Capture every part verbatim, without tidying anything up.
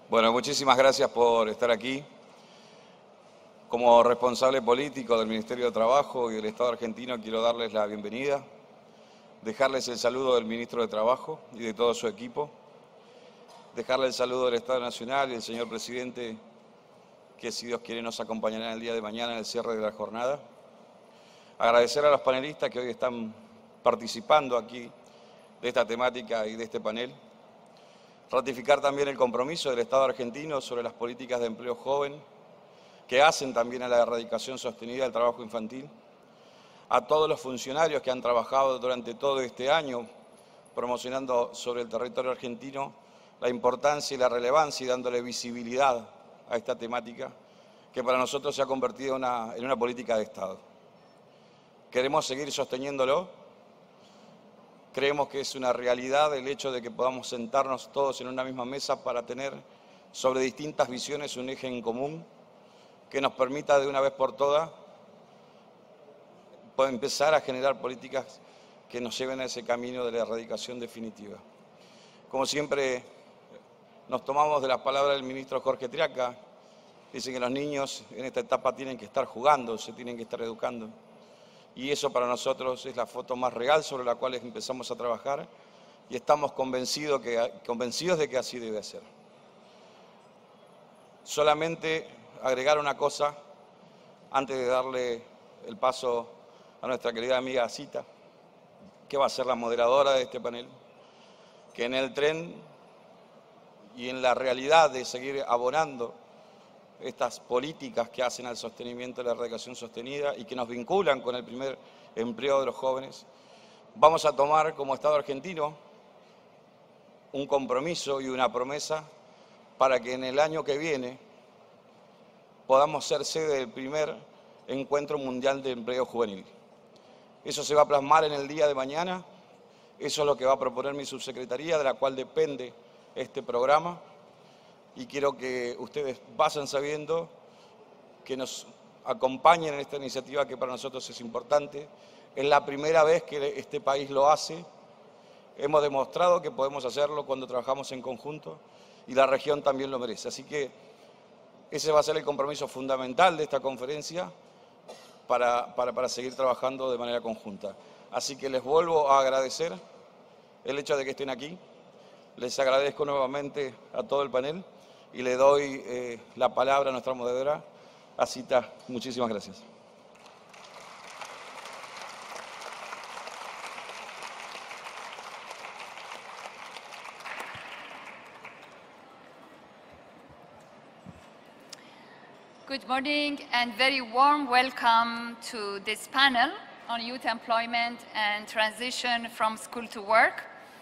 Bueno, muchísimas gracias por estar aquí. Como responsable político del Ministerio de Trabajo y del Estado argentino, quiero darles la bienvenida, dejarles el saludo del Ministro de Trabajo y de todo su equipo, dejarle el saludo del Estado Nacional y del señor Presidente, que si Dios quiere nos acompañará el día de mañana en el cierre de la jornada. Agradecer a los panelistas que hoy están participando aquí de esta temática y de este panel. Ratificar también el compromiso del Estado argentino sobre las políticas de empleo joven, que hacen también a la erradicación sostenida del trabajo infantil. A todos los funcionarios que han trabajado durante todo este año promocionando sobre el territorio argentino la importancia y la relevancia y dándole visibilidad a esta temática, que para nosotros se ha convertido en una, en una política de Estado. Queremos seguir sosteniéndolo. Creemos que es una realidad el hecho de que podamos sentarnos todos en una misma mesa para tener sobre distintas visiones un eje en común que nos permita de una vez por todas empezar a generar políticas que nos lleven a ese camino de la erradicación definitiva. Como siempre, nos tomamos de las palabras del ministro Jorge Triaca. Dice que los niños en esta etapa tienen que estar jugando, se tienen que estar educando. Y eso para nosotros es la foto más real sobre la cual empezamos a trabajar y estamos convencidos, que, convencidos de que así debe ser. Solamente agregar una cosa antes de darle el paso a nuestra querida amiga Asita, que va a ser la moderadora de este panel, que en el tren y en la realidad de seguir abonando estas políticas que hacen al sostenimiento de la erradicación sostenida y que nos vinculan con el primer empleo de los jóvenes, vamos a tomar como Estado argentino un compromiso y una promesa para que en el año que viene podamos ser sede del primer encuentro mundial de empleo juvenil. Eso se va a plasmar en el día de mañana, eso es lo que va a proponer mi subsecretaría, de la cual depende este programa. Y quiero que ustedes vayan sabiendo que nos acompañen en esta iniciativa que para nosotros es importante. Es la primera vez que este país lo hace. Hemos demostrado que podemos hacerlo cuando trabajamos en conjunto y la región también lo merece. Así que ese va a ser el compromiso fundamental de esta conferencia para, para, para seguir trabajando de manera conjunta. Así que les vuelvo a agradecer el hecho de que estén aquí. Les agradezco nuevamente a todo el panel. Y le doy eh, la palabra a nuestra moderadora, Asita. Muchísimas gracias. Good morning and very warm welcome to this panel on youth employment and transition from school to work.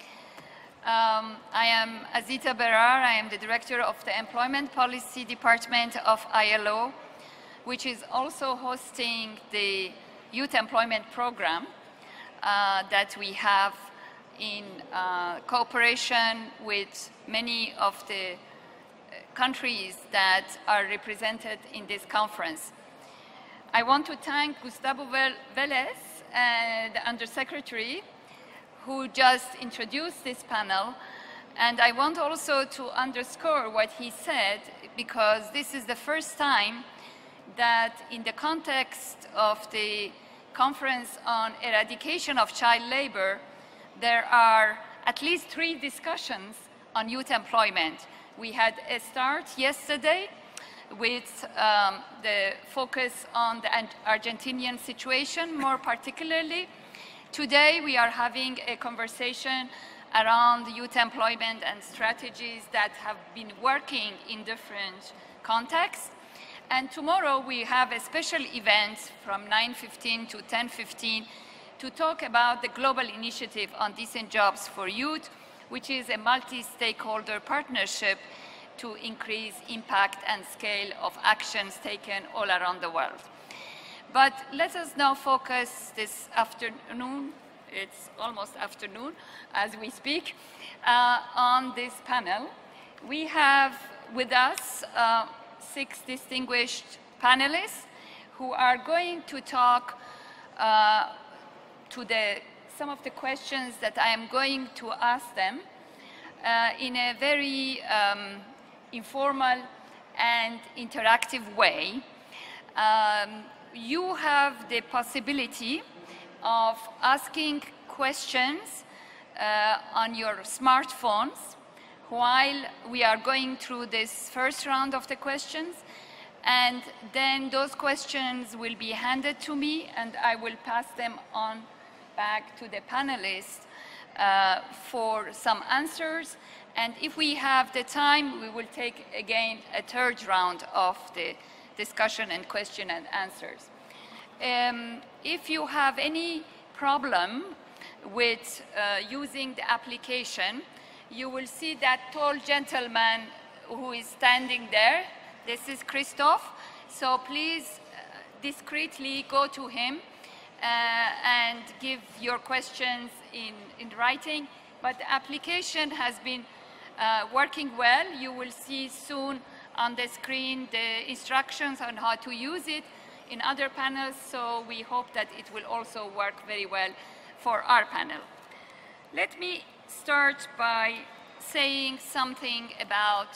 Um, I am Azita Berar. I am the Director of the Employment Policy Department of I L O, which is also hosting the Youth Employment Program uh, that we have in uh, cooperation with many of the countries that are represented in this conference. I want to thank Gustavo Vélez, uh, the Undersecretary, who just introduced this panel, and I want also to underscore what he said, because this is the first time that in the context of the Conference on Eradication of Child Labor, there are at least three discussions on youth employment. We had a start yesterday with um, the focus on the Argentinian situation more particularly. Today, we are having a conversation around youth employment and strategies that have been working in different contexts. And tomorrow, we have a special event from nine fifteen to ten fifteen to talk about the Global Initiative on Decent Jobs for Youth, which is a multi-stakeholder partnership to increase impact and scale of actions taken all around the world. But let us now focus this afternoon, it's almost afternoon as we speak, uh, on this panel. We have with us uh, six distinguished panelists who are going to talk uh, to the, some of the questions that I am going to ask them uh, in a very um, informal and interactive way. Um, you have the possibility of asking questions uh, on your smartphones while we are going through this first round of the questions. And then those questions will be handed to me, and I will pass them on back to the panelists uh, for some answers. And if we have the time, we will take again a third round of the discussion and question and answers. Um, if you have any problem with uh, using the application, you will see that tall gentleman who is standing there. This is Christoph. So please uh, discreetly go to him uh, and give your questions in, in writing. But the application has been uh, working well. You will see soon on the screen the instructions on how to use it in other panels. So we hope that it will also work very well for our panel. Let me start by saying something about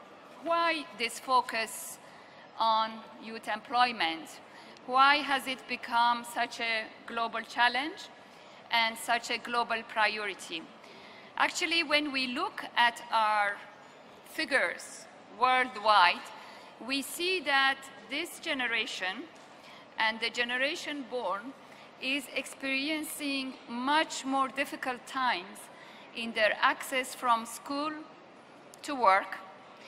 why this focus on youth employment. Why has it become such a global challenge and such a global priority? Actually, when we look at our figures worldwide, we see that this generation and the generation born is experiencing much more difficult times in their access from school to work.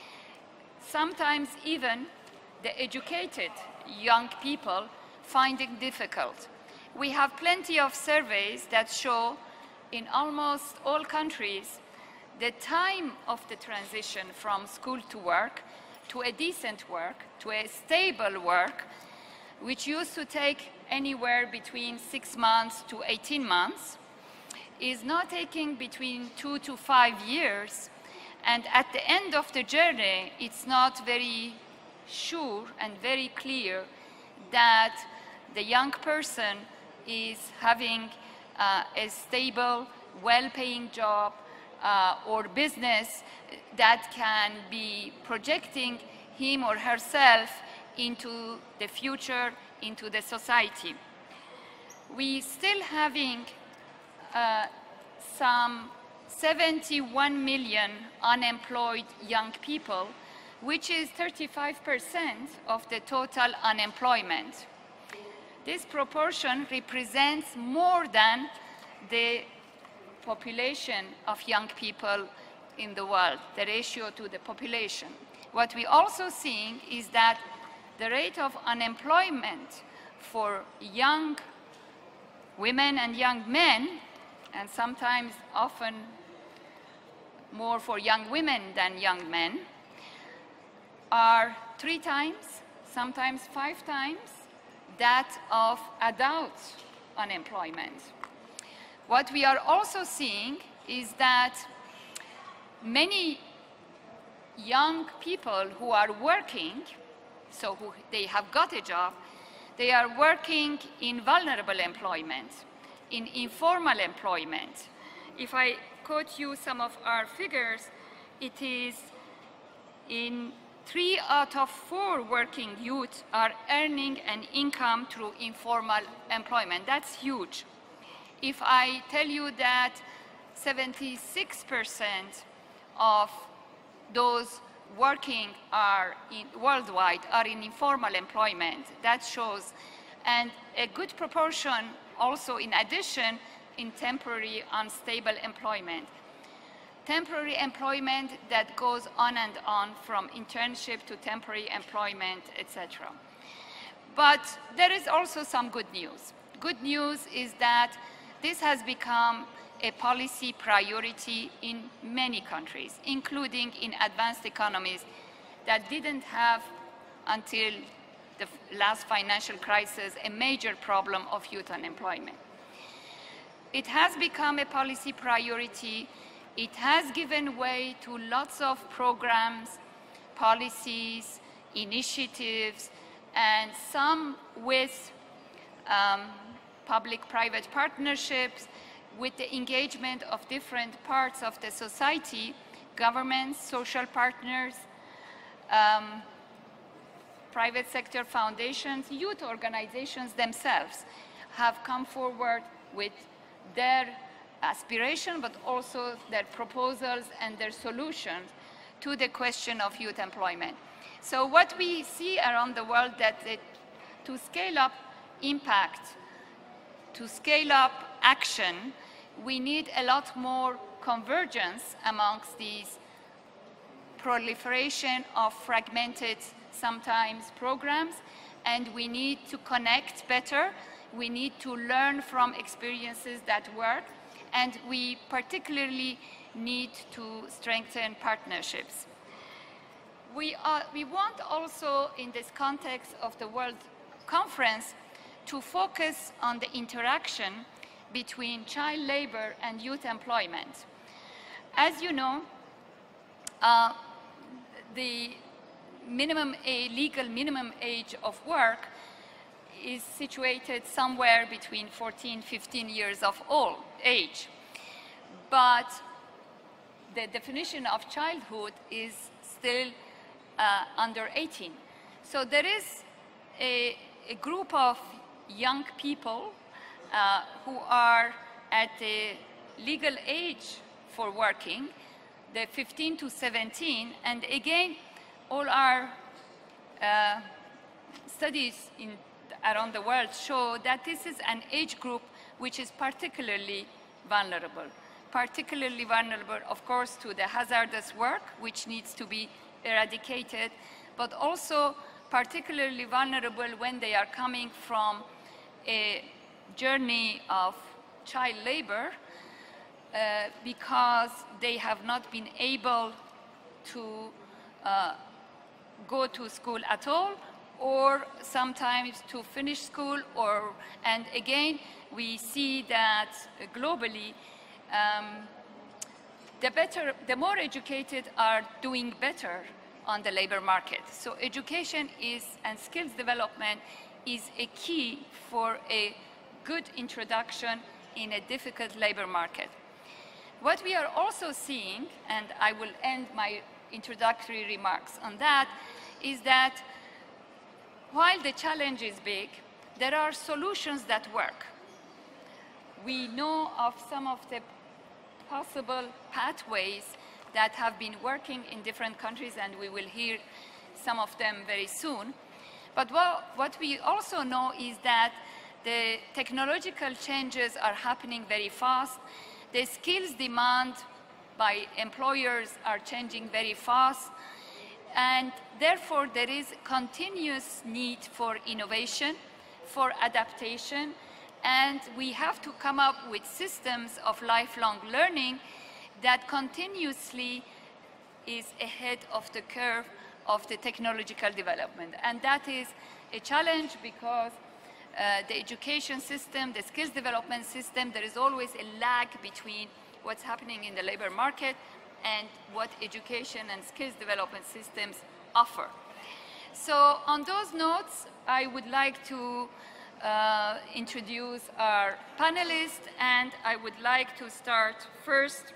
Sometimes even the educated young people find it difficult. We have plenty of surveys that show in almost all countries the time of the transition from school to work, to a decent work, to a stable work, which used to take anywhere between six months to eighteen months, is now taking between two to five years. And at the end of the journey, it's not very sure and very clear that the young person is having uh, a stable, well-paying job uh, or business that can be projecting him or herself into the future, into the society. We still having uh, some seventy-one million unemployed young people, which is thirty-five percent of the total unemployment. This proportion represents more than the population of young people in the world, the ratio to the population. What we also seeing is that the rate of unemployment for young women and young men, and sometimes often more for young women than young men, are three times, sometimes five times, that of adult unemployment. What we are also seeing is that many young people who are working, so who they have got a job, they are working in vulnerable employment, in informal employment. If I quote you some of our figures, it is in three out of four working youth are earning an income through informal employment. That's huge. If I tell you that seventy-six percent of those working are in, worldwide are in informal employment, that shows, and a good proportion also in addition in temporary unstable employment. Temporary employment that goes on and on from internship to temporary employment, et cetera. But there is also some good news. Good news is that this has become a policy priority in many countries, including in advanced economies that didn't have, until the last financial crisis, a major problem of youth unemployment. It has become a policy priority. It has given way to lots of programs, policies, initiatives, and some with um, public-private partnerships, with the engagement of different parts of the society, governments, social partners, um, private sector foundations, youth organizations themselves have come forward with their aspiration, but also their proposals and their solutions to the question of youth employment. So what we see around the world that it, to scale up impact, to scale up action, we need a lot more convergence amongst these proliferation of fragmented, sometimes, programs, and we need to connect better. We need to learn from experiences that work, and we particularly need to strengthen partnerships. We, are, we want also, in this context of the World Conference, to focus on the interaction between child labor and youth employment. As you know, uh, the minimum age, legal minimum age of work is situated somewhere between fourteen, fifteen years of old age. But the definition of childhood is still uh, under eighteen. So there is a, a group of young people uh, who are at the legal age for working, the fifteen to seventeen, and again, all our uh, studies in, around the world show that this is an age group which is particularly vulnerable. Particularly vulnerable, of course, to the hazardous work, which needs to be eradicated, but also particularly vulnerable when they are coming from a journey of child labor uh, because they have not been able to uh, go to school at all, or sometimes to finish school, or, and again, we see that globally, um, the better, the more educated are doing better on the labor market. So education is, and skills development is a key for a good introduction in a difficult labor market. What we are also seeing, and I will end my introductory remarks on that, is that while the challenge is big, there are solutions that work. We know of some of the possible pathways that have been working in different countries, and we will hear some of them very soon. But what, what we also know is that the technological changes are happening very fast. The skills demand by employers are changing very fast. And therefore, there is continuous need for innovation, for adaptation, and we have to come up with systems of lifelong learning that continuously is ahead of the curve of the technological development. And that is a challenge because uh, the education system, the skills development system, there is always a lag between what's happening in the labor market and what education and skills development systems offer. So on those notes, I would like to uh, introduce our panelists, and I would like to start first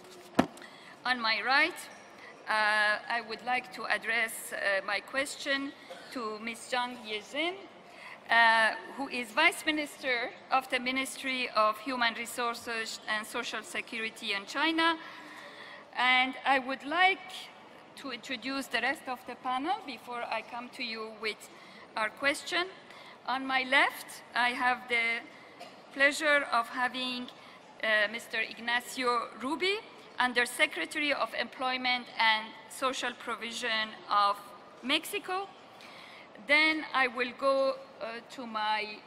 on my right. Uh, I would like to address uh, my question to Miz Zhang Yezhen, uh, who is Vice Minister of the Ministry of Human Resources and Social Security in China. And I would like to introduce the rest of the panel before I come to you with our question. On my left, I have the pleasure of having uh, Mister Ignacio Rubi, Undersecretary of Employment and Social Provision of Mexico. Then I will go uh, to my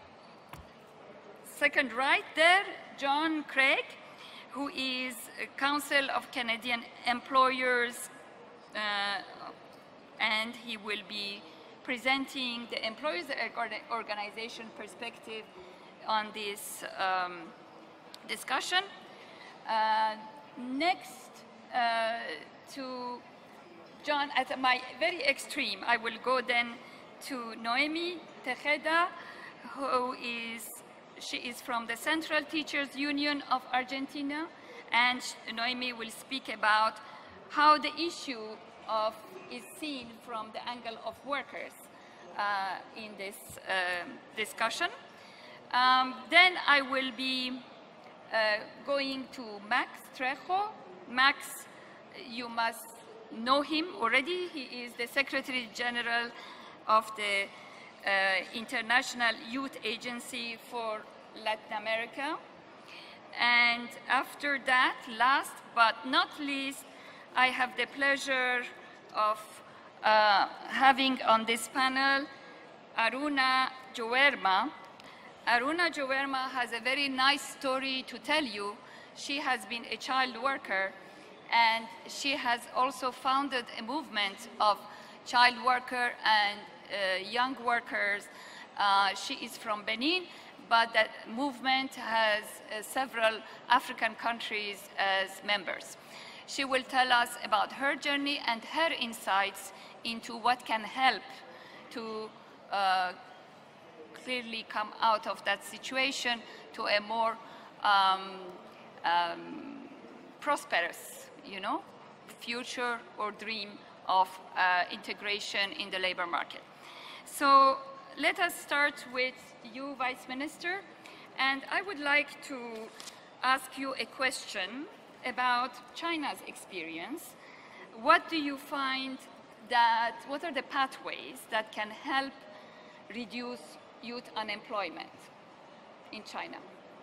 second right there, John Craig, who is Council of Canadian Employers, uh, and he will be presenting the employers organization perspective on this um, discussion. Uh, next uh, to John, at my very extreme, I will go then to Noemi Tejeda, who is She is from the Central Teachers Union of Argentina, and Noemi will speak about how the issue of is seen from the angle of workers uh, in this uh, discussion. Um, then I will be uh, going to Max Trejo. Max, you must know him already. He is the Secretary General of the uh, International Youth Agency for Latin America. And after that, last but not least, I have the pleasure of uh, having on this panel Aruna Jowerma. Aruna Jowerma has a very nice story to tell you. She has been a child worker, and she has also founded a movement of child worker and uh, young workers. Uh, she is from Benin, but that movement has uh, several African countries as members. She will tell us about her journey and her insights into what can help to uh, clearly come out of that situation to a more um, um, prosperous, you know, future or dream of uh, integration in the labor market. So let us start with you, Vice Minister, and I would like to ask you a question about China's experience. What do you find that, what are the pathways that can help reduce youth unemployment in China?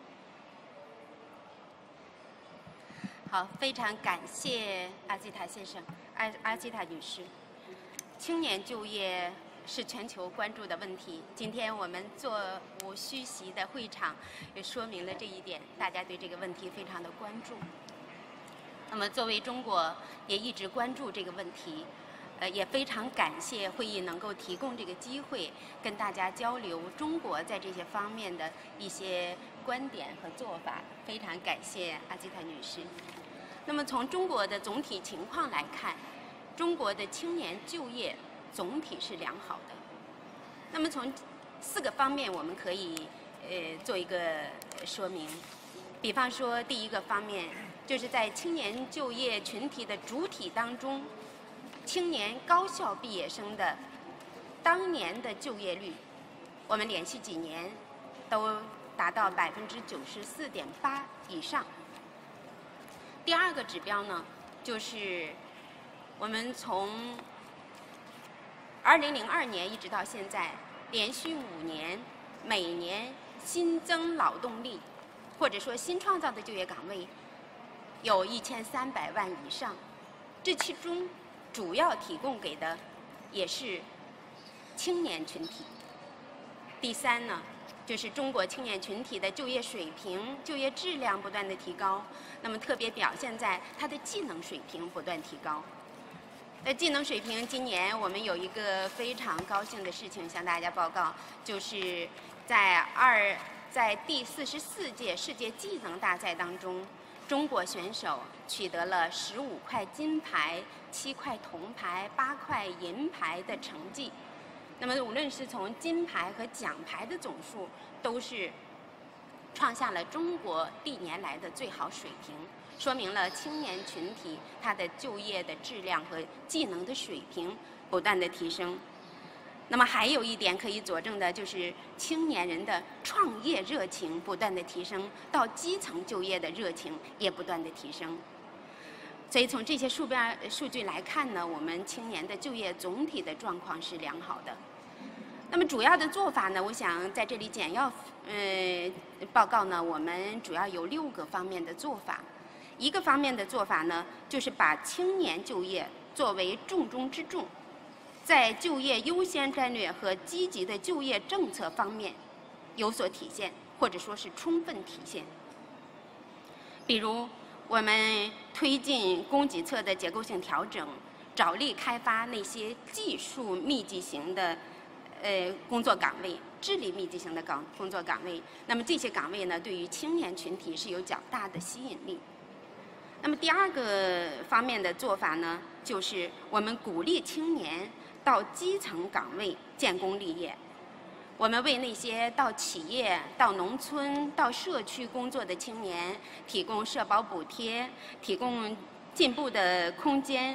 好，非常感谢阿基塔先生、阿阿基塔女士。青年就业是全球关注的问题。今天我们座无虚席的会场也说明了这一点，大家对这个问题非常的关注。那么，作为中国也一直关注这个问题，呃，也非常感谢会议能够提供这个机会，跟大家交流中国在这些方面的一些观点和做法。非常感谢阿基塔女士。那么，从中国的总体情况来看，中国的青年就业总体是良好的。那么，从四个方面我们可以呃做一个说明。比方说，第一个方面就是在青年就业群体的主体当中，青年高校毕业生的当年的就业率，我们连续几年都达到百分之九十四点八以上。第二个指标呢，就是我们从二零零二年一直到现在，连续五年，每年新增劳动力，或者说新创造的就业岗位，有一千三百万以上。这其中主要提供给的也是青年群体。第三呢，就是中国青年群体的就业水平、就业质量不断的提高，那么特别表现在它的技能水平不断提高。在技能水平，今年我们有一个非常高兴的事情向大家报告，就是在二在第四十四届世界技能大赛当中，中国选手取得了十五块金牌、七块铜牌、八块银牌的成绩。那么，无论是从金牌和奖牌的总数，都是创下了中国历年来的最好水平，说明了青年群体他的就业的质量和技能的水平不断的提升。那么还有一点可以佐证的，就是青年人的创业热情不断的提升，到基层就业的热情也不断的提升。所以从这些数标数据来看呢，我们青年的就业总体的状况是良好的。那么主要的做法呢，我想在这里简要呃报告呢，我们主要有六个方面的做法。一个方面的做法呢，就是把青年就业作为重中之重，在就业优先战略和积极的就业政策方面有所体现，或者说是充分体现。比如，我们推进供给侧的结构性调整，着力开发那些技术密集型的呃工作岗位、智力密集型的岗工作岗位。那么这些岗位呢，对于青年群体是有较大的吸引力。那么第二个方面的做法呢，就是我们鼓励青年到基层岗位建功立业。我们为那些到企业、到农村、到社区工作的青年提供社保补贴，提供进步的空间，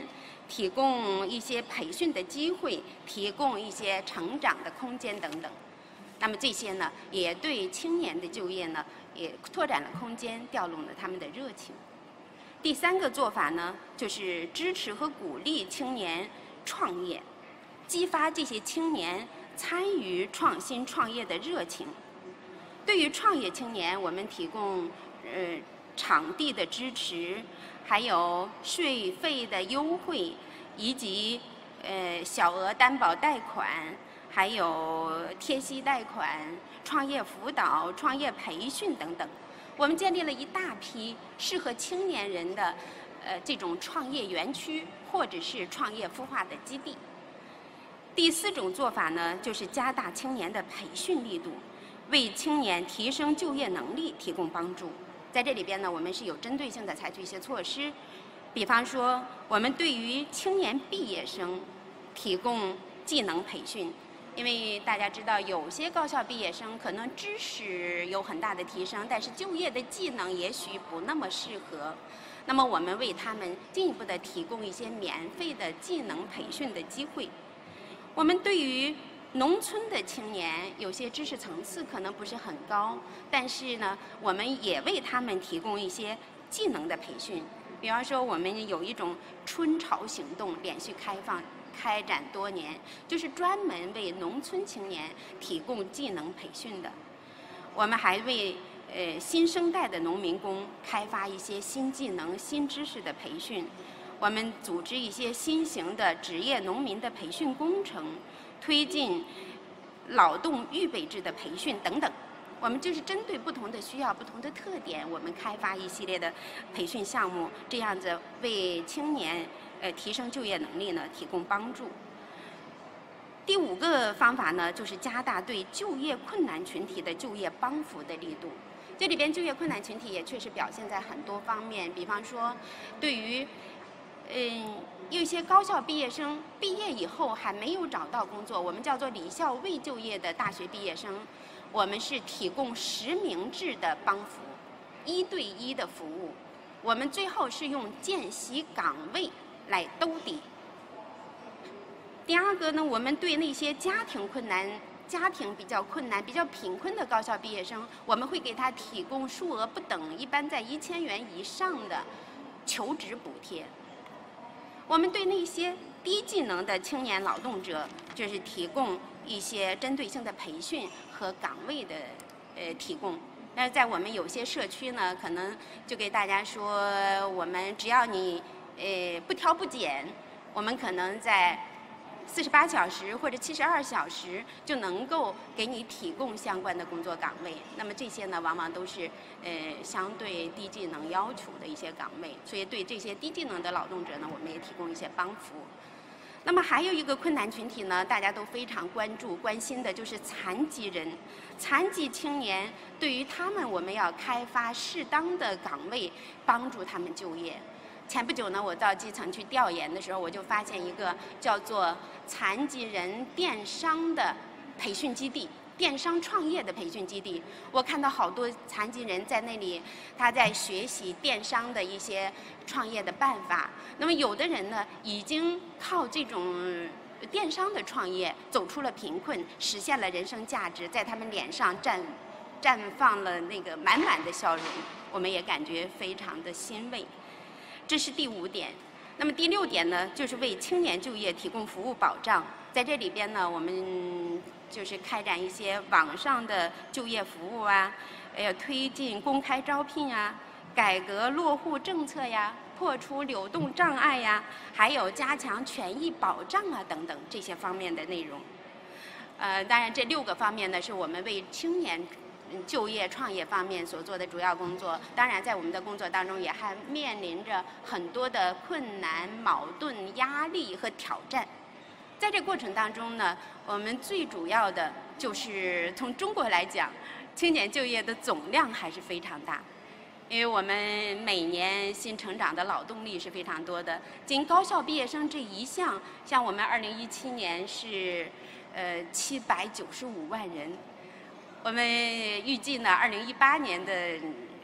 提供一些培训的机会，提供一些成长的空间等等。那么这些呢，也对青年的就业呢，也拓展了空间，调动了他们的热情。第三个做法呢，就是支持和鼓励青年创业，激发这些青年参与创新创业的热情。对于创业青年，我们提供呃场地的支持，还有税费的优惠，以及呃小额担保贷款，还有贴息贷款、创业辅导、创业培训等等。我们建立了一大批适合青年人的呃这种创业园区，或者是创业孵化的基地。第四种做法呢，就是加大青年的培训力度，为青年提升就业能力提供帮助。在这里边呢，我们是有针对性的采取一些措施，比方说，我们对于青年毕业生提供技能培训。因为大家知道，有些高校毕业生可能知识有很大的提升，但是就业的技能也许不那么适合。那么，我们为他们进一步的提供一些免费的技能培训的机会。我们对于农村的青年，有些知识层次可能不是很高，但是呢，我们也为他们提供一些技能的培训。比方说，我们有一种春潮行动，连续开放。开展多年，就是专门为农村青年提供技能培训的。我们还为呃新生代的农民工开发一些新技能、新知识的培训。我们组织一些新型的职业农民的培训工程，推进劳动预备制的培训等等。我们就是针对不同的需要、不同的特点，我们开发一系列的培训项目，这样子为青年。呃，提升就业能力呢，提供帮助。第五个方法呢，就是加大对就业困难群体的就业帮扶的力度。这里边就业困难群体也确实表现在很多方面，比方说，对于嗯有一些高校毕业生毕业以后还没有找到工作，我们叫做离校未就业的大学毕业生，我们是提供实名制的帮扶，一对一的服务。我们最后是用见习岗位来兜底。第二个呢，我们对那些家庭困难、家庭比较困难、比较贫困的高校毕业生，我们会给他提供数额不等，一般在一千元以上的求职补贴。我们对那些低技能的青年劳动者，就是提供一些针对性的培训和岗位的呃提供。但是在我们有些社区呢，可能就给大家说，我们只要你呃不挑不拣，我们可能在四十八小时或者七十二小时就能够给你提供相关的工作岗位。那么这些呢，往往都是呃相对低技能要求的一些岗位，所以对这些低技能的劳动者呢，我们也提供一些帮扶。那么还有一个困难群体呢，大家都非常关注、关心的就是残疾人、残疾青年。对于他们，我们要开发适当的岗位，帮助他们就业。前不久呢，我到基层去调研的时候，我就发现一个叫做残疾人电商的培训基地。电商创业的培训基地，我看到好多残疾人在那里，他在学习电商的一些创业的办法。那么有的人呢，已经靠这种电商的创业走出了贫困，实现了人生价值，在他们脸上绽绽放了那个满满的笑容，我们也感觉非常的欣慰。这是第五点。那么第六点呢，就是为青年就业提供服务保障。在这里边呢，我们就是开展一些网上的就业服务啊，呃，推进公开招聘啊，改革落户政策呀，破除流动障碍呀，还有加强权益保障啊等等这些方面的内容。呃，当然这六个方面呢，是我们为青年就业创业方面所做的主要工作。当然，在我们的工作当中，也还面临着很多的困难、矛盾、压力和挑战。在这过程当中呢，我们最主要的就是从中国来讲，青年就业的总量还是非常大，因为我们每年新成长的劳动力是非常多的。仅高校毕业生这一项，像我们二零一七年是呃七百九十五万人，我们预计呢，二零一八年的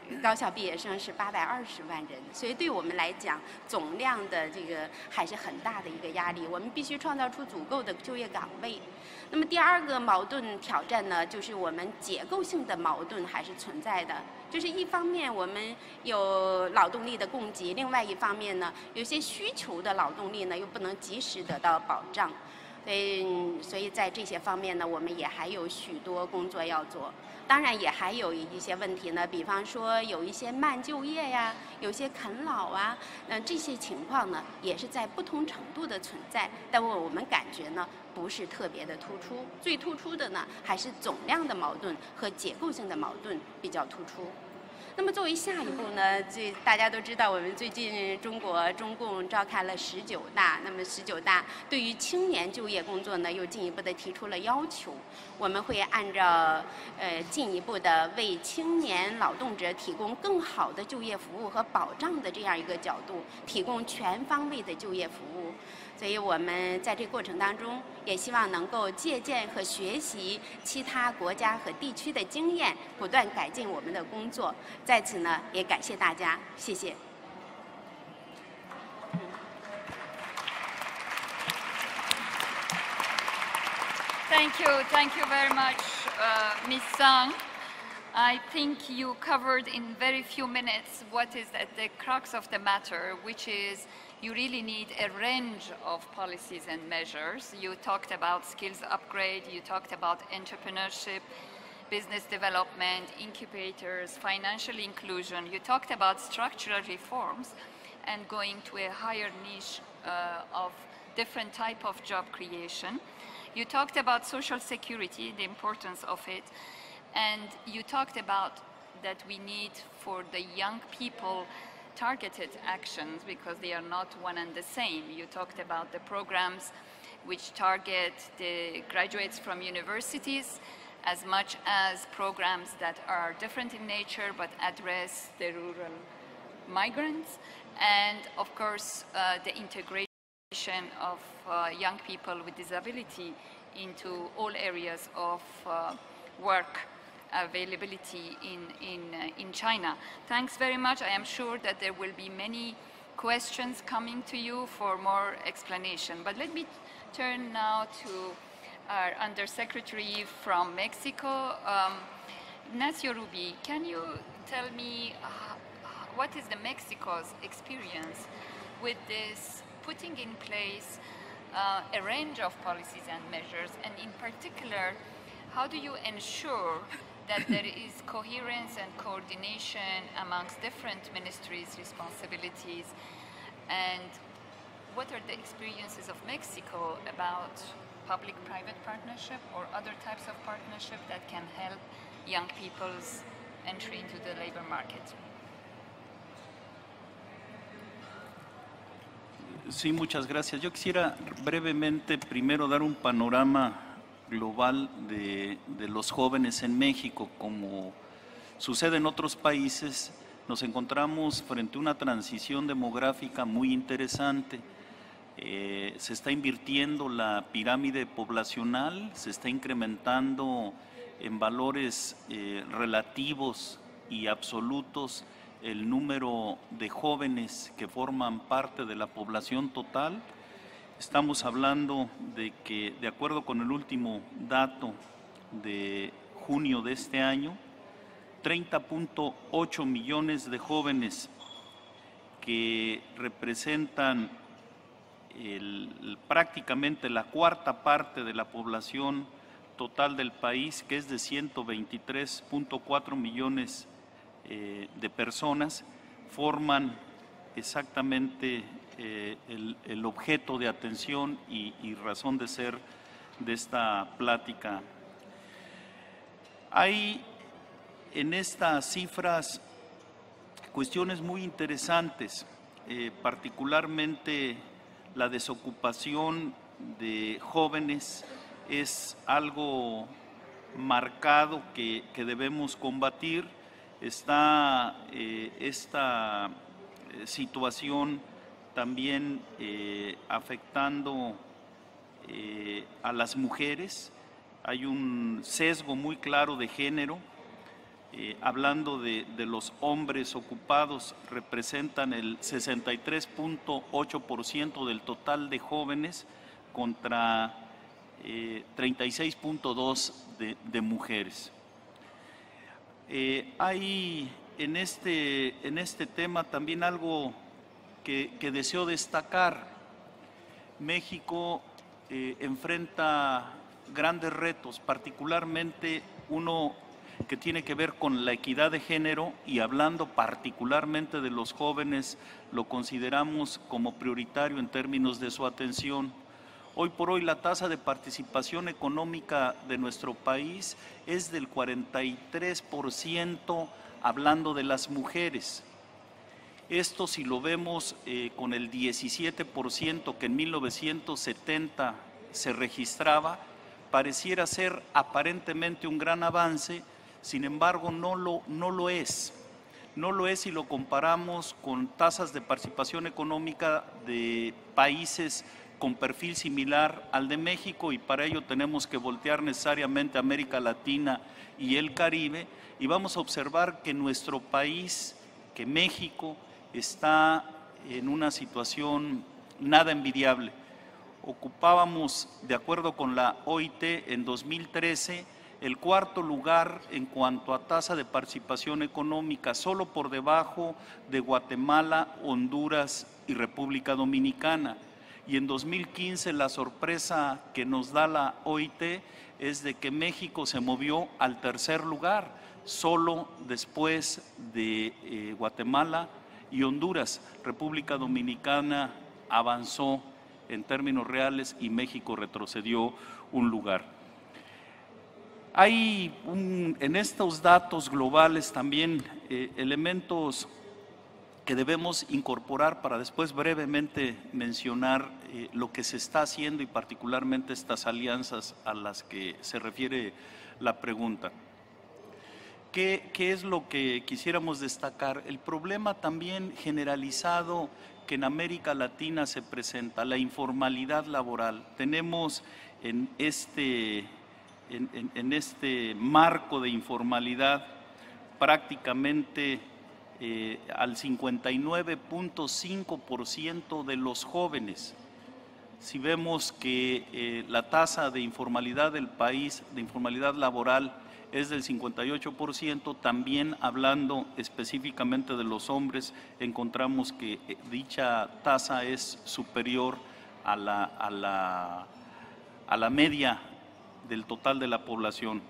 高校毕业生是八百二十万人，所以对我们来讲，总量的这个还是很大的一个压力。我们必须创造出足够的就业岗位。那么第二个矛盾挑战呢，就是我们结构性的矛盾还是存在的。就是一方面我们有劳动力的供给，另外一方面呢，有些需求的劳动力呢又不能及时得到保障。所以，所以在这些方面呢，我们也还有许多工作要做。当然，也还有一些问题呢，比方说有一些慢就业呀，有些啃老啊，那这些情况呢，也是在不同程度的存在。但我们感觉呢，不是特别的突出。最突出的呢，还是总量的矛盾和结构性的矛盾比较突出。那么作为下一步呢，最大家都知道，我们最近中国中共召开了十九大，那么十九大对于青年就业工作呢，又进一步的提出了要求。我们会按照呃进一步的为青年劳动者提供更好的就业服务和保障的这样一个角度，提供全方位的就业服务。所以我们在这个过程当中，也希望能够借鉴和学习其他国家和地区的经验，不断改进我们的工作。在此呢，也感谢大家，谢谢。 Thank you, thank you very much, uh, Miz Song. I think you covered in very few minutes what is at the crux of the matter, which is you really need a range of policies and measures. You talked about skills upgrade, you talked about entrepreneurship, business development, incubators, financial inclusion. You talked about structural reforms and going to a higher niche uh, of different type of job creation. You talked about social security, the importance of it. And you talked about that we need for the young people targeted actions because they are not one and the same. You talked about the programs which target the graduates from universities as much as programs that are different in nature but address the rural migrants. And of course, uh, the integration of uh, young people with disability into all areas of uh, work availability in, in, uh, in China. Thanks very much. I am sure that there will be many questions coming to you for more explanation. But let me turn now to our Undersecretary from Mexico, um, Ignacio Rubi. Can you tell me uh, what is the Mexico's experience with this putting in place uh, a range of policies and measures, and in particular, how do you ensure that there is coherence and coordination amongst different ministries' responsibilities? And what are the experiences of Mexico about public-private partnership or other types of partnership that can help young people's entry into the labor market? Sí, muchas gracias. Yo quisiera brevemente primero dar un panorama global de, de los jóvenes en México. Como sucede en otros países, nos encontramos frente a una transición demográfica muy interesante. Eh, se está invirtiendo la pirámide poblacional, se está incrementando en valores eh, relativos y absolutos el número de jóvenes que forman parte de la población total. Estamos hablando de que, de acuerdo con el último dato de junio de este año, treinta punto ocho millones de jóvenes que representan el, prácticamente la cuarta parte de la población total del país, que es de ciento veintitrés punto cuatro millones eh, de personas, forman exactamente eh, el, el objeto de atención y, y razón de ser de esta plática. Hay en estas cifras cuestiones muy interesantes, eh, particularmente la desocupación de jóvenes es algo marcado que, que debemos combatir. Está eh, esta eh, situación también eh, afectando eh, a las mujeres. Hay un sesgo muy claro de género. eh, hablando de, de los hombres ocupados, representan el sesenta y tres punto ocho por ciento del total de jóvenes contra eh, treinta y seis punto dos por ciento de, de mujeres. Eh, hay en este, en este tema también algo que, que deseo destacar. México eh, enfrenta grandes retos, particularmente uno que tiene que ver con la equidad de género, y hablando particularmente de los jóvenes, lo consideramos como prioritario en términos de su atención. Hoy por hoy la tasa de participación económica de nuestro país es del cuarenta y tres por ciento, hablando de las mujeres. Esto, si lo vemos eh, con el diecisiete por ciento que en mil novecientos setenta se registraba, pareciera ser aparentemente un gran avance. Sin embargo, no lo, no lo es. No lo es si lo comparamos con tasas de participación económica de países con perfil similar al de México, y para ello tenemos que voltear necesariamente a América Latina y el Caribe, y vamos a observar que nuestro país, que México, está en una situación nada envidiable. Ocupábamos, de acuerdo con la O I T, en dos mil trece, el cuarto lugar en cuanto a tasa de participación económica, solo por debajo de Guatemala, Honduras y República Dominicana. Y en dos mil quince la sorpresa que nos da la O I T es de que México se movió al tercer lugar, solo después de eh, Guatemala y Honduras. República Dominicana avanzó en términos reales y México retrocedió un lugar. Hay un, en estos datos globales también eh, elementos que debemos incorporar para después brevemente mencionar eh, lo que se está haciendo y particularmente estas alianzas a las que se refiere la pregunta. ¿Qué, qué es lo que quisiéramos destacar? El problema también generalizado que en América Latina se presenta, la informalidad laboral. Tenemos en este, en, en, en este marco de informalidad prácticamente eh, al cincuenta y nueve punto cinco por ciento de los jóvenes. Si vemos que eh, la tasa de informalidad del país, de informalidad laboral, es del cincuenta y ocho por ciento, también hablando específicamente de los hombres, encontramos que dicha tasa es superior a la, a la, a la media del total de la población.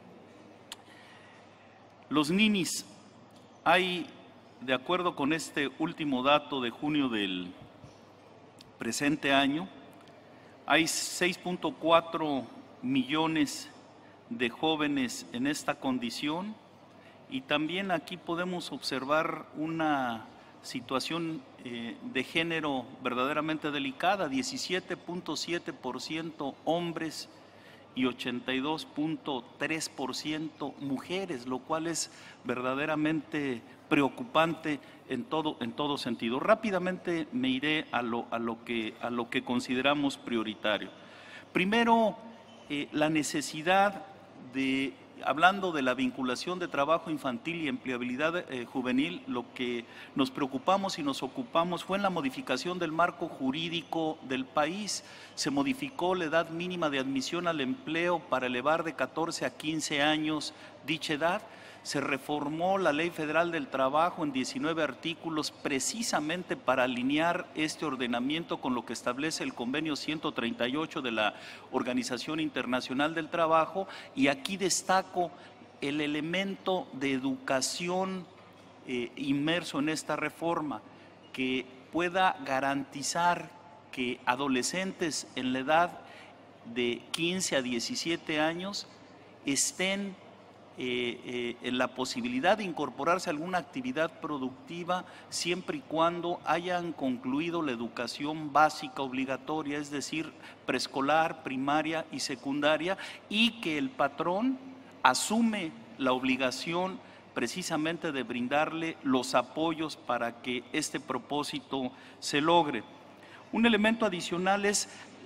Los ninis, hay, de acuerdo con este último dato de junio del presente año, hay seis punto cuatro millones de jóvenes en esta condición, y también aquí podemos observar una situación eh, de género verdaderamente delicada, diecisiete punto siete por ciento hombres y ochenta y dos punto tres por ciento mujeres, lo cual es verdaderamente preocupante en todo, en todo sentido. Rápidamente me iré a lo, a lo, que, a lo que consideramos prioritario. Primero, eh, la necesidad de, hablando de la vinculación de trabajo infantil y empleabilidad eh, juvenil, lo que nos preocupamos y nos ocupamos fue en la modificación del marco jurídico del país. Se modificó la edad mínima de admisión al empleo para elevar de catorce a quince años dicha edad. Se reformó la Ley Federal del Trabajo en diecinueve artículos precisamente para alinear este ordenamiento con lo que establece el convenio ciento treinta y ocho de la Organización Internacional del Trabajo, y aquí destaco el elemento de educación eh, inmerso en esta reforma, que pueda garantizar que adolescentes en la edad de quince a diecisiete años estén Eh, eh, en la posibilidad de incorporarse a alguna actividad productiva siempre y cuando hayan concluido la educación básica obligatoria, es decir, preescolar, primaria y secundaria, y que el patrón asume la obligación precisamente de brindarle los apoyos para que este propósito se logre. Un elemento adicional es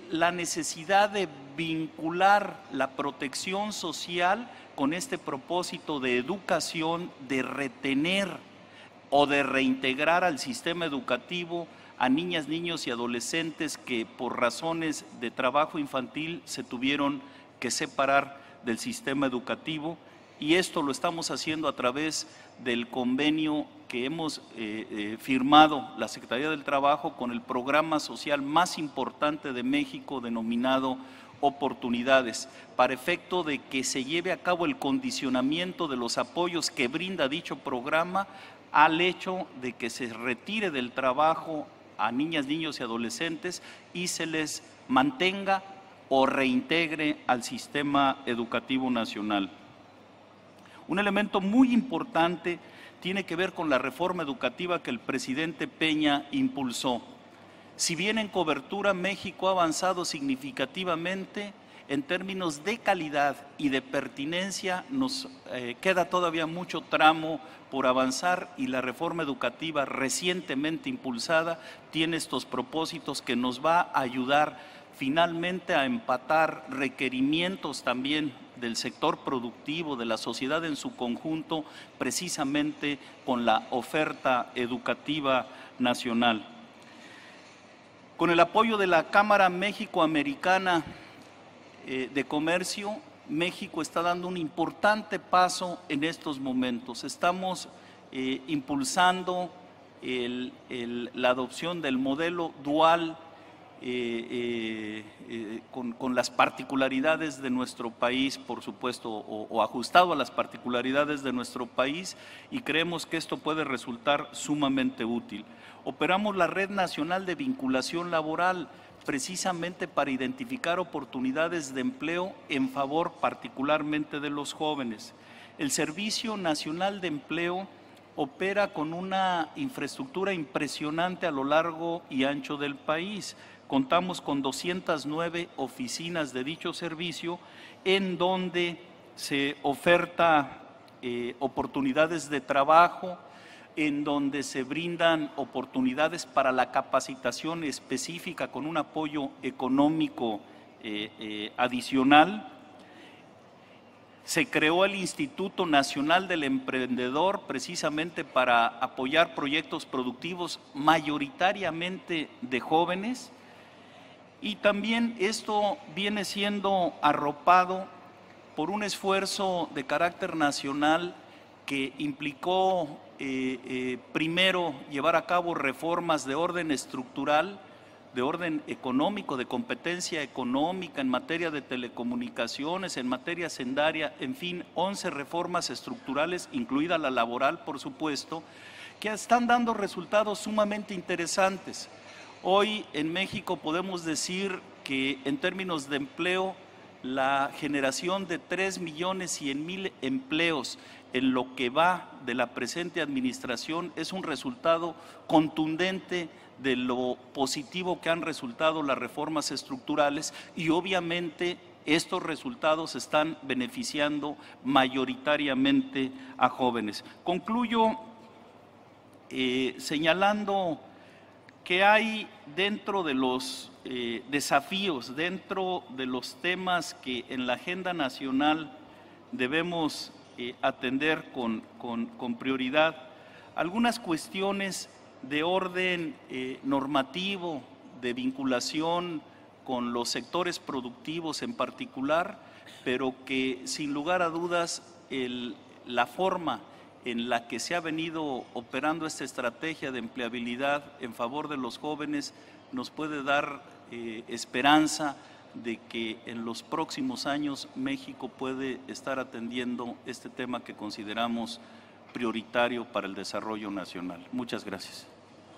la necesidad de vincular la protección social con este propósito de educación, de retener o de reintegrar al sistema educativo a niñas, niños y adolescentes que por razones de trabajo infantil se tuvieron que separar del sistema educativo, y esto lo estamos haciendo a través del convenio que hemos eh, eh, firmado la Secretaría del Trabajo con el programa social más importante de México denominado Oportunidades, para efecto de que se lleve a cabo el condicionamiento de los apoyos que brinda dicho programa al hecho de que se retire del trabajo a niñas, niños y adolescentes y se les mantenga o reintegre al sistema educativo nacional. Un elemento muy importante tiene que ver con la reforma educativa que el presidente Peña impulsó. Si bien en cobertura México ha avanzado significativamente, en términos de calidad y de pertinencia nos eh, queda todavía mucho tramo por avanzar, y la reforma educativa recientemente impulsada tiene estos propósitos que nos va a ayudar finalmente a empatar requerimientos también del sector productivo, de la sociedad en su conjunto, precisamente con la oferta educativa nacional. Con el apoyo de la Cámara México-Americana eh, de Comercio, México está dando un importante paso en estos momentos. Estamos eh, impulsando el, el, la adopción del modelo dual eh, eh, eh, con, con las particularidades de nuestro país, por supuesto, o, o ajustado a las particularidades de nuestro país, y creemos que esto puede resultar sumamente útil. Operamos la Red Nacional de Vinculación Laboral, precisamente para identificar oportunidades de empleo en favor particularmente de los jóvenes. El Servicio Nacional de Empleo opera con una infraestructura impresionante a lo largo y ancho del país. Contamos con doscientas nueve oficinas de dicho servicio, en donde se oferta eh, oportunidades de trabajo, en donde se brindan oportunidades para la capacitación específica con un apoyo económico eh, eh, adicional. Se creó el Instituto Nacional del Emprendedor precisamente para apoyar proyectos productivos mayoritariamente de jóvenes, y también esto viene siendo arropado por un esfuerzo de carácter nacional que implicó eh, eh, primero llevar a cabo reformas de orden estructural, de orden económico, de competencia económica en materia de telecomunicaciones, en materia sendaria, en fin, once reformas estructurales, incluida la laboral, por supuesto, que están dando resultados sumamente interesantes. Hoy en México podemos decir que en términos de empleo, la generación de tres millones cien mil empleos en lo que va de la presente administración es un resultado contundente de lo positivo que han resultado las reformas estructurales, y obviamente estos resultados están beneficiando mayoritariamente a jóvenes. Concluyo eh, señalando que hay dentro de los eh, desafíos, dentro de los temas que en la agenda nacional debemos eh, atender con, con, con prioridad, algunas cuestiones de orden eh, normativo, de vinculación con los sectores productivos en particular, pero que sin lugar a dudas el, la forma en la que se ha venido operando esta estrategia de empleabilidad en favor de los jóvenes nos puede dar eh, esperanza de que en los próximos años México puede estar atendiendo este tema que consideramos prioritario para el desarrollo nacional. Muchas gracias.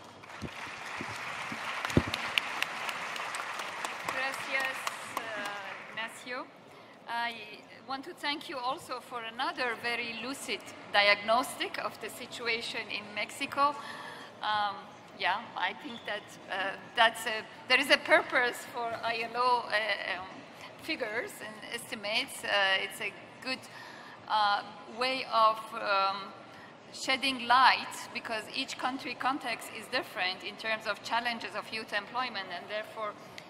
Gracias, uh, Ignacio. I want to thank you also for another very lucid diagnostic of the situation in Mexico. Um, yeah, I think that uh, that's a, there is a purpose for I L O uh, um, figures and estimates. Uh, it's a good uh, way of um, shedding light, because each country context is different in terms of challenges of youth employment, and therefore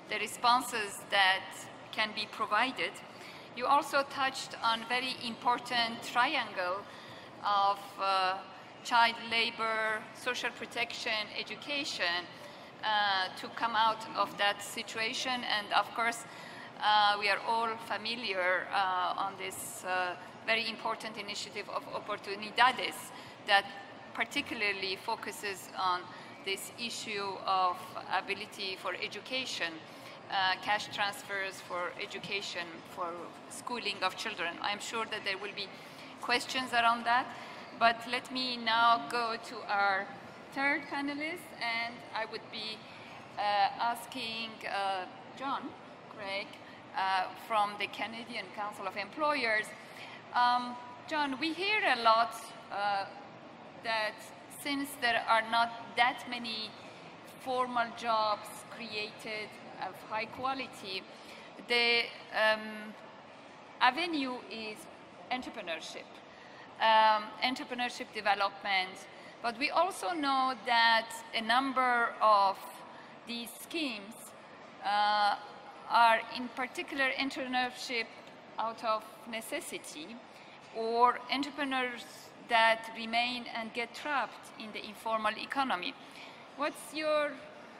the responses that can be provided. You also touched on very important triangle of uh, child labor, social protection, education, uh, to come out of that situation. And of course, uh, we are all familiar uh, on this uh, very important initiative of Oportunidades that particularly focuses on this issue of ability for education, uh, cash transfers for education, for schooling of children. I'm sure that there will be questions around that, but let me now go to our third panelist, and I would be uh, asking uh, John Craig uh, from the Canadian Council of Employers. Um, John, we hear a lot uh, that since there are not that many formal jobs created of high quality, the um, avenue is entrepreneurship, um, entrepreneurship development. But we also know that a number of these schemes uh, are in particular entrepreneurship out of necessity, or entrepreneurs that remain and get trapped in the informal economy. What's your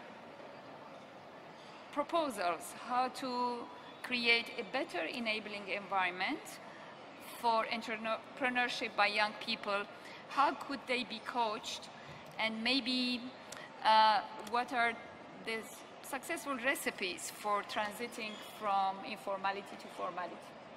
proposals how to create a better enabling environment for entrepreneurship by young people? How could they be coached? And maybe uh, what are the successful recipes for transiting from informality to formality?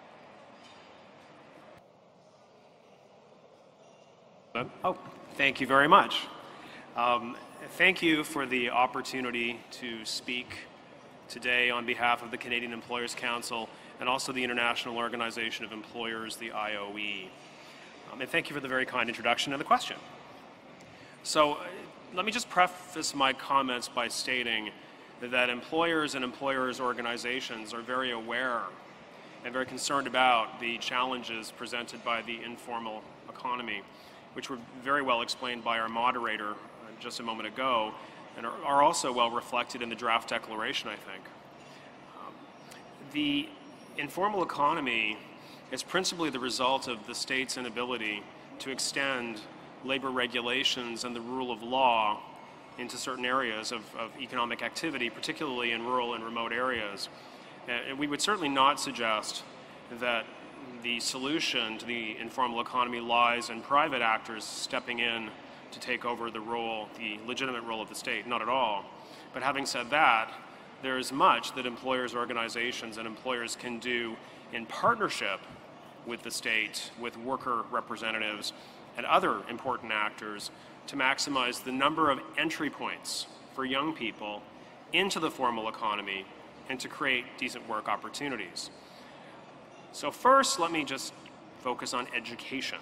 Oh, thank you very much. Um, thank you for the opportunity to speak today on behalf of the Canadian Employers Council and also the International Organization of Employers, the I O E. Um, and thank you for the very kind introduction and the question. So uh, let me just preface my comments by stating that employers and employers organizations are very aware and very concerned about the challenges presented by the informal economy, which were very well explained by our moderator uh, just a moment ago, and are, are also well reflected in the draft declaration, I think. Um, the informal economy is principally the result of the state's inability to extend labor regulations and the rule of law into certain areas of, of economic activity, particularly in rural and remote areas. And we would certainly not suggest that the solution to the informal economy lies in private actors stepping in to take over the role, the legitimate role of the state, not at all. But having said that, there is much that employers, organizations, and employers can do in partnership with the state, with worker representatives, and other important actors to maximize the number of entry points for young people into the formal economy and to create decent work opportunities. So first, let me just focus on education.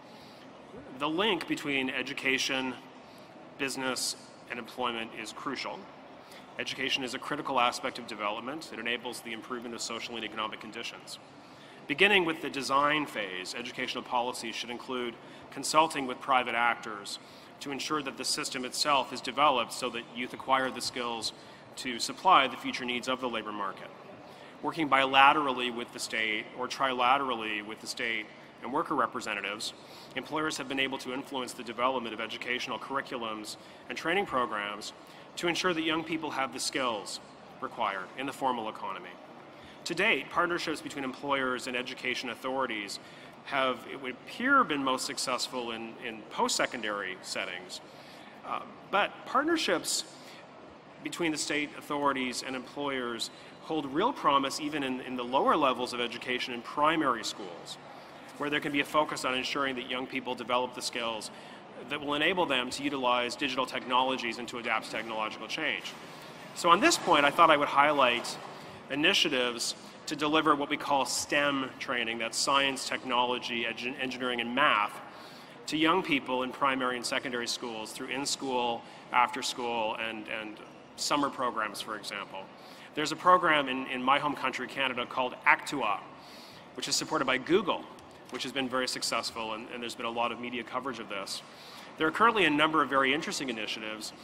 The link between education, business, and employment is crucial. Education is a critical aspect of development. It enables the improvement of social and economic conditions. Beginning with the design phase, educational policy should include consulting with private actors to ensure that the system itself is developed so that youth acquire the skills to supply the future needs of the labor market. Working bilaterally with the state or trilaterally with the state and worker representatives, employers have been able to influence the development of educational curriculums and training programs to ensure that young people have the skills required in the formal economy. To date, partnerships between employers and education authorities have, it would appear, been most successful in, in post-secondary settings. Uh, but partnerships between the state authorities and employers hold real promise even in, in the lower levels of education in primary schools, where there can be a focus on ensuring that young people develop the skills that will enable them to utilize digital technologies and to adapt to technological change. So on this point, I thought I would highlight initiatives to deliver what we call STEM training, that's science, technology, engineering, and math, to young people in primary and secondary schools through in-school, after-school, and, and summer programs, for example. There's a program in, in my home country, Canada, called Actua, which is supported by Google, which has been very successful, and, and there's been a lot of media coverage of this. There are currently a number of very interesting initiatives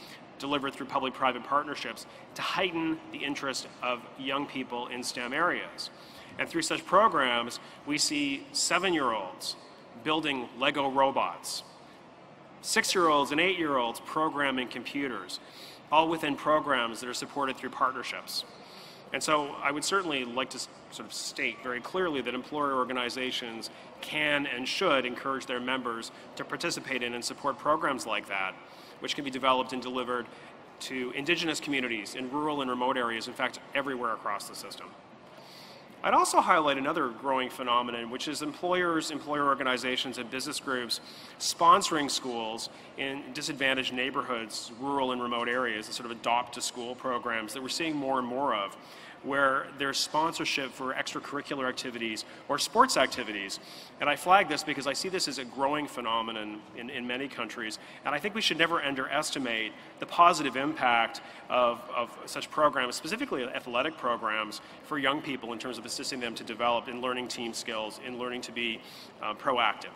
delivered through public-private partnerships to heighten the interest of young people in STEM areas. And through such programs, we see seven-year-olds building Lego robots, six-year-olds and eight-year-olds programming computers, all within programs that are supported through partnerships. And so I would certainly like to sort of state very clearly that employer organizations can and should encourage their members to participate in and support programs like that, which can be developed and delivered to indigenous communities in rural and remote areas, in fact, everywhere across the system. I'd also highlight another growing phenomenon, which is employers, employer organizations, and business groups sponsoring schools in disadvantaged neighborhoods, rural and remote areas, the sort of adopt-to-school programs that we're seeing more and more of, where there's sponsorship for extracurricular activities or sports activities. And I flag this because I see this as a growing phenomenon in, in many countries, and I think we should never underestimate the positive impact of, of such programs, specifically athletic programs, for young people in terms of assisting them to develop in learning team skills, in learning to be uh, proactive.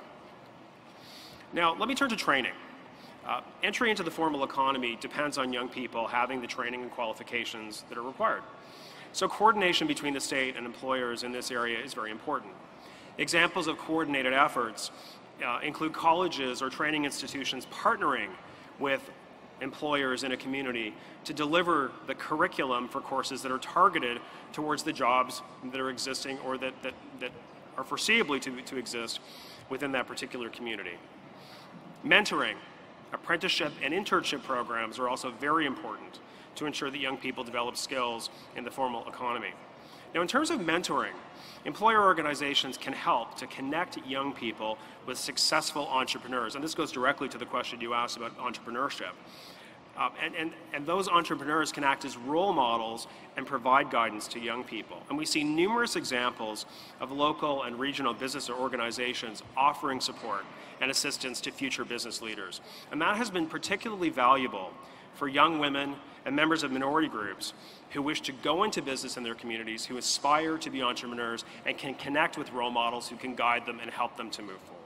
Now, let me turn to training. Uh, entry into the formal economy depends on young people having the training and qualifications that are required. So coordination between the state and employers in this area is very important. Examples of coordinated efforts uh, include colleges or training institutions partnering with employers in a community to deliver the curriculum for courses that are targeted towards the jobs that are existing or that, that, that are foreseeably to, to exist within that particular community. Mentoring, apprenticeship, and internship programs are also very important to ensure that young people develop skills in the formal economy. Now, in terms of mentoring, employer organizations can help to connect young people with successful entrepreneurs, and this goes directly to the question you asked about entrepreneurship. Uh, and, and, and those entrepreneurs can act as role models and provide guidance to young people. And we see numerous examples of local and regional business or organizations offering support and assistance to future business leaders. And that has been particularly valuable for young women and members of minority groups who wish to go into business in their communities, who aspire to be entrepreneurs, and can connect with role models who can guide them and help them to move forward.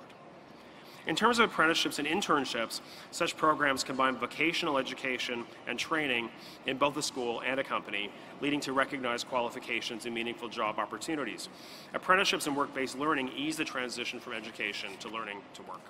In terms of apprenticeships and internships, such programs combine vocational education and training in both a school and a company, leading to recognized qualifications and meaningful job opportunities. Apprenticeships and work-based learning ease the transition from education to learning to work.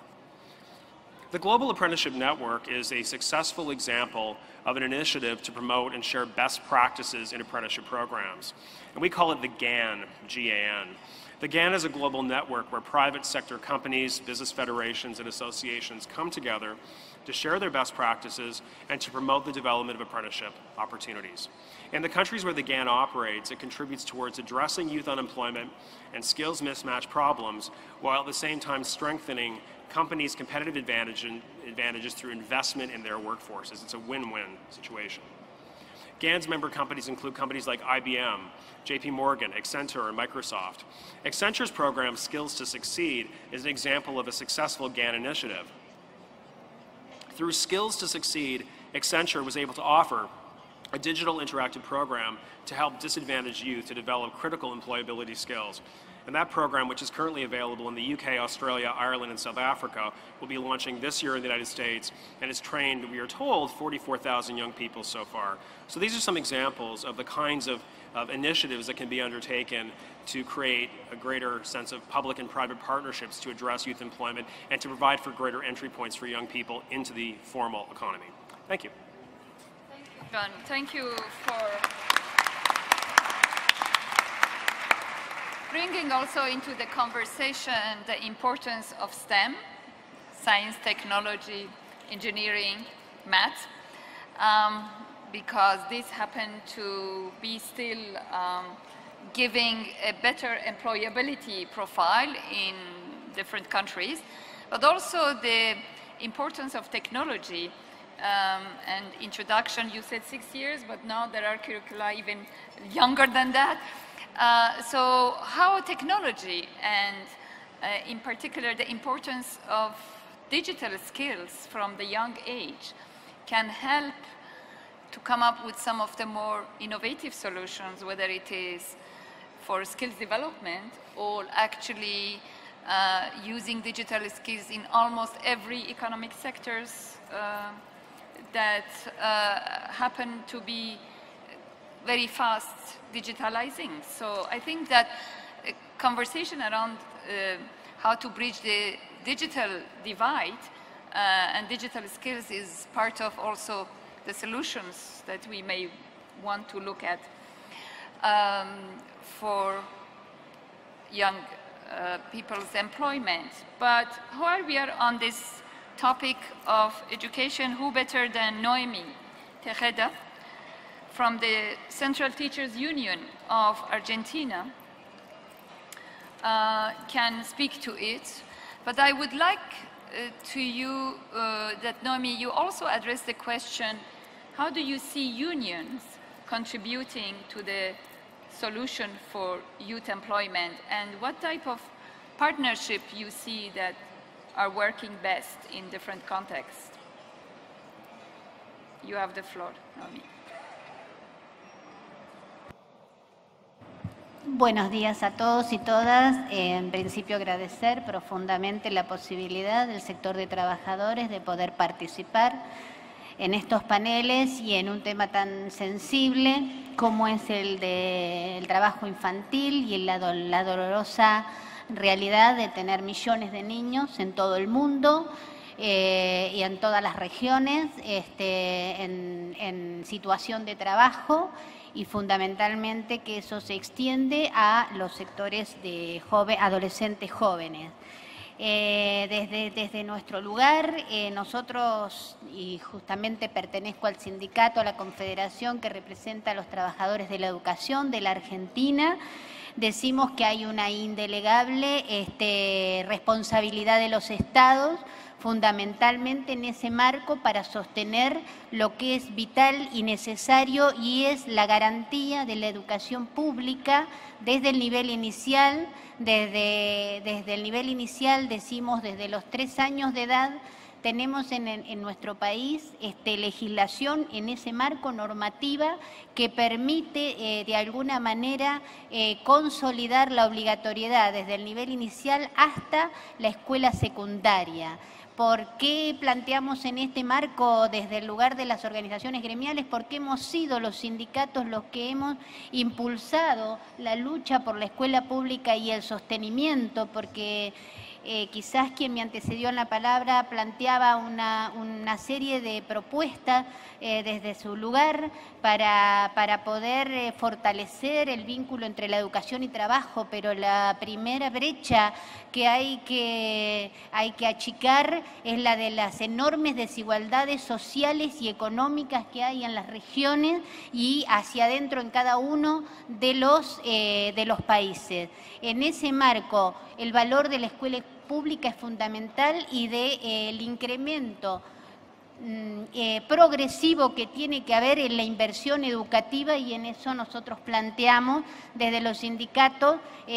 The Global Apprenticeship Network is a successful example of an initiative to promote and share best practices in apprenticeship programs. And we call it the GAN, G A N. The GAN is a global network where private sector companies, business federations, and associations come together to share their best practices and to promote the development of apprenticeship opportunities. In the countries where the GAN operates, it contributes towards addressing youth unemployment and skills mismatch problems, while at the same time strengthening companies' competitive advantage and advantages through investment in their workforces. It's a win-win situation. GAN's member companies include companies like I B M, J P Morgan, Accenture, and Microsoft. Accenture's program, Skills to Succeed, is an example of a successful GAN initiative. Through Skills to Succeed, Accenture was able to offer a digital interactive program to help disadvantaged youth to develop critical employability skills. And that program, which is currently available in the U K, Australia, Ireland, and South Africa, will be launching this year in the United States and has trained, we are told, forty-four thousand young people so far. So these are some examples of the kinds of, of initiatives that can be undertaken to create a greater sense of public and private partnerships to address youth employment and to provide for greater entry points for young people into the formal economy. Thank you. Thank you, John. Thank you for bringing also into the conversation the importance of STEM, science, technology, engineering, math, um, because this happened to be still um, giving a better employability profile in different countries, but also the importance of technology um, and introduction. You said six years, but now there are curricula even younger than that. Uh, so how technology and uh, in particular the importance of digital skills from the young age can help to come up with some of the more innovative solutions, whether it is for skills development or actually uh, using digital skills in almost every economic sectors uh, that uh, happen to be very fast digitalizing. So I think that a conversation around uh, how to bridge the digital divide uh, and digital skills is part of also the solutions that we may want to look at um, for young uh, people's employment. But while we are on this topic of education, who better than Noemi Tejeda from the Central Teachers Union of Argentina uh, can speak to it. But I would like uh, to you uh, that, Noemi, you also address the question, how do you see unions contributing to the solution for youth employment, and what type of partnership you see that are working best in different contexts? You have the floor, Noemi. Buenos días a todos y todas. En principio, agradecer profundamente la posibilidad del sector de trabajadores de poder participar en estos paneles y en un tema tan sensible como es el del trabajo infantil y la, do la dolorosa realidad de tener millones de niños en todo el mundo eh, y en todas las regiones este, en, en situación de trabajo, y fundamentalmente que eso se extiende a los sectores de joven, adolescentes jóvenes. Eh, desde, desde nuestro lugar, eh, nosotros, y justamente pertenezco al sindicato, a la confederación que representa a los trabajadores de la educación de la Argentina, decimos que hay una indelegable este, responsabilidad de los estados, fundamentalmente en ese marco para sostener lo que es vital y necesario, y es la garantía de la educación pública desde el nivel inicial. Desde, desde el nivel inicial, decimos desde los tres años de edad, tenemos en, en nuestro país este, legislación en ese marco normativa que permite eh, de alguna manera eh, consolidar la obligatoriedad desde el nivel inicial hasta la escuela secundaria. ¿Por qué planteamos en este marco desde el lugar de las organizaciones gremiales? Porque hemos sido los sindicatos los que hemos impulsado la lucha por la escuela pública y el sostenimiento, porque eh, quizás quien me antecedió en la palabra planteaba una, una serie de propuestas eh, desde su lugar para, para poder eh, fortalecer el vínculo entre la educación y trabajo, pero la primera brecha que hay que, hay que achicar es la de las enormes desigualdades sociales y económicas que hay en las regiones y hacia adentro en cada uno de los, eh, de los países. En ese marco, el valor de la escuela pública es fundamental y del de, eh, incremento Eh, progresivo que tiene que haber en la inversión educativa, y en eso nosotros planteamos desde los sindicatos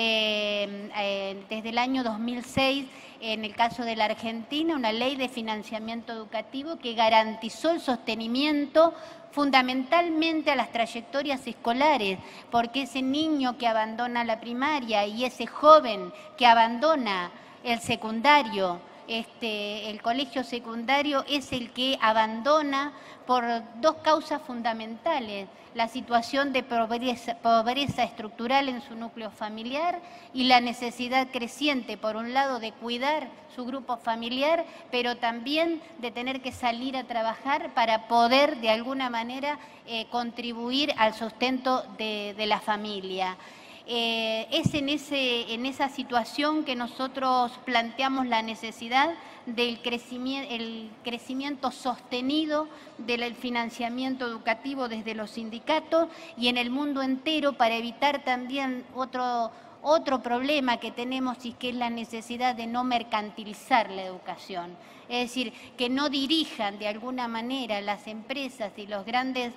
eh, eh, desde el año dos mil seis, en el caso de la Argentina, una ley de financiamiento educativo que garantizó el sostenimiento fundamentalmente a las trayectorias escolares, porque ese niño que abandona la primaria y ese joven que abandona el secundario, Este, el colegio secundario, es el que abandona por dos causas fundamentales: la situación de pobreza, pobreza estructural en su núcleo familiar y la necesidad creciente, por un lado, de cuidar su grupo familiar, pero también de tener que salir a trabajar para poder, de alguna manera, eh, contribuir al sustento de, de la familia. Eh, es en, ese, en esa situación que nosotros planteamos la necesidad del crecimiento, el crecimiento sostenido del financiamiento educativo desde los sindicatos y en el mundo entero, para evitar también otro, otro problema que tenemos, y que es la necesidad de no mercantilizar la educación. Es decir, que no dirijan de alguna manera las empresas y los grandes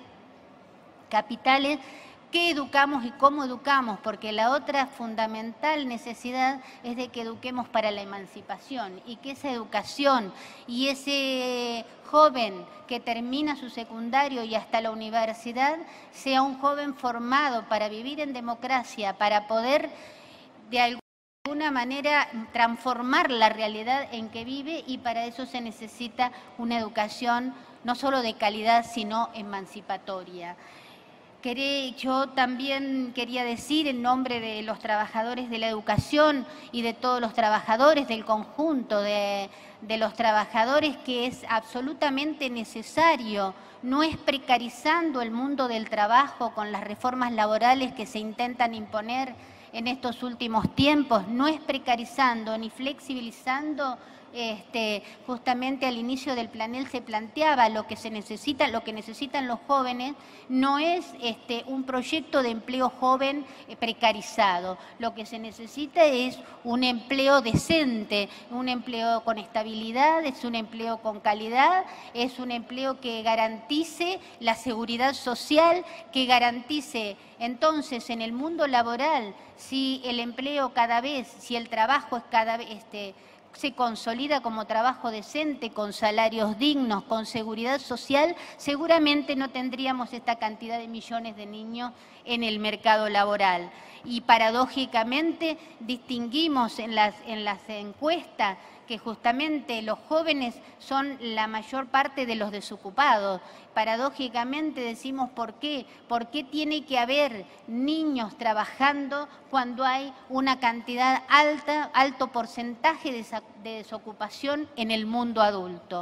capitales qué educamos y cómo educamos, porque la otra fundamental necesidad es de que eduquemos para la emancipación, y que esa educación y ese joven que termina su secundario y hasta la universidad sea un joven formado para vivir en democracia, para poder de alguna manera transformar la realidad en que vive, y para eso se necesita una educación no solo de calidad, sino emancipatoria. Queré, yo también quería decir en nombre de los trabajadores de la educación y de todos los trabajadores del conjunto de, de los trabajadores que es absolutamente necesario, no es precarizando el mundo del trabajo con las reformas laborales que se intentan imponer en estos últimos tiempos, no es precarizando ni flexibilizando. Este, justamente al inicio del panel se planteaba lo que se necesita, lo que necesitan los jóvenes no es este, un proyecto de empleo joven eh, precarizado, lo que se necesita es un empleo decente, un empleo con estabilidad, es un empleo con calidad, es un empleo que garantice la seguridad social, que garantice entonces en el mundo laboral, si el empleo cada vez, si el trabajo es cada vez este, se consolida como trabajo decente, con salarios dignos, con seguridad social, seguramente no tendríamos esta cantidad de millones de niños en el mercado laboral. Y paradójicamente distinguimos en las, en las encuestas que justamente los jóvenes son la mayor parte de los desocupados. Paradójicamente decimos ¿por qué? ¿Por qué tiene que haber niños trabajando cuando hay una cantidad alta, alto porcentaje de, de desocupación en el mundo adulto?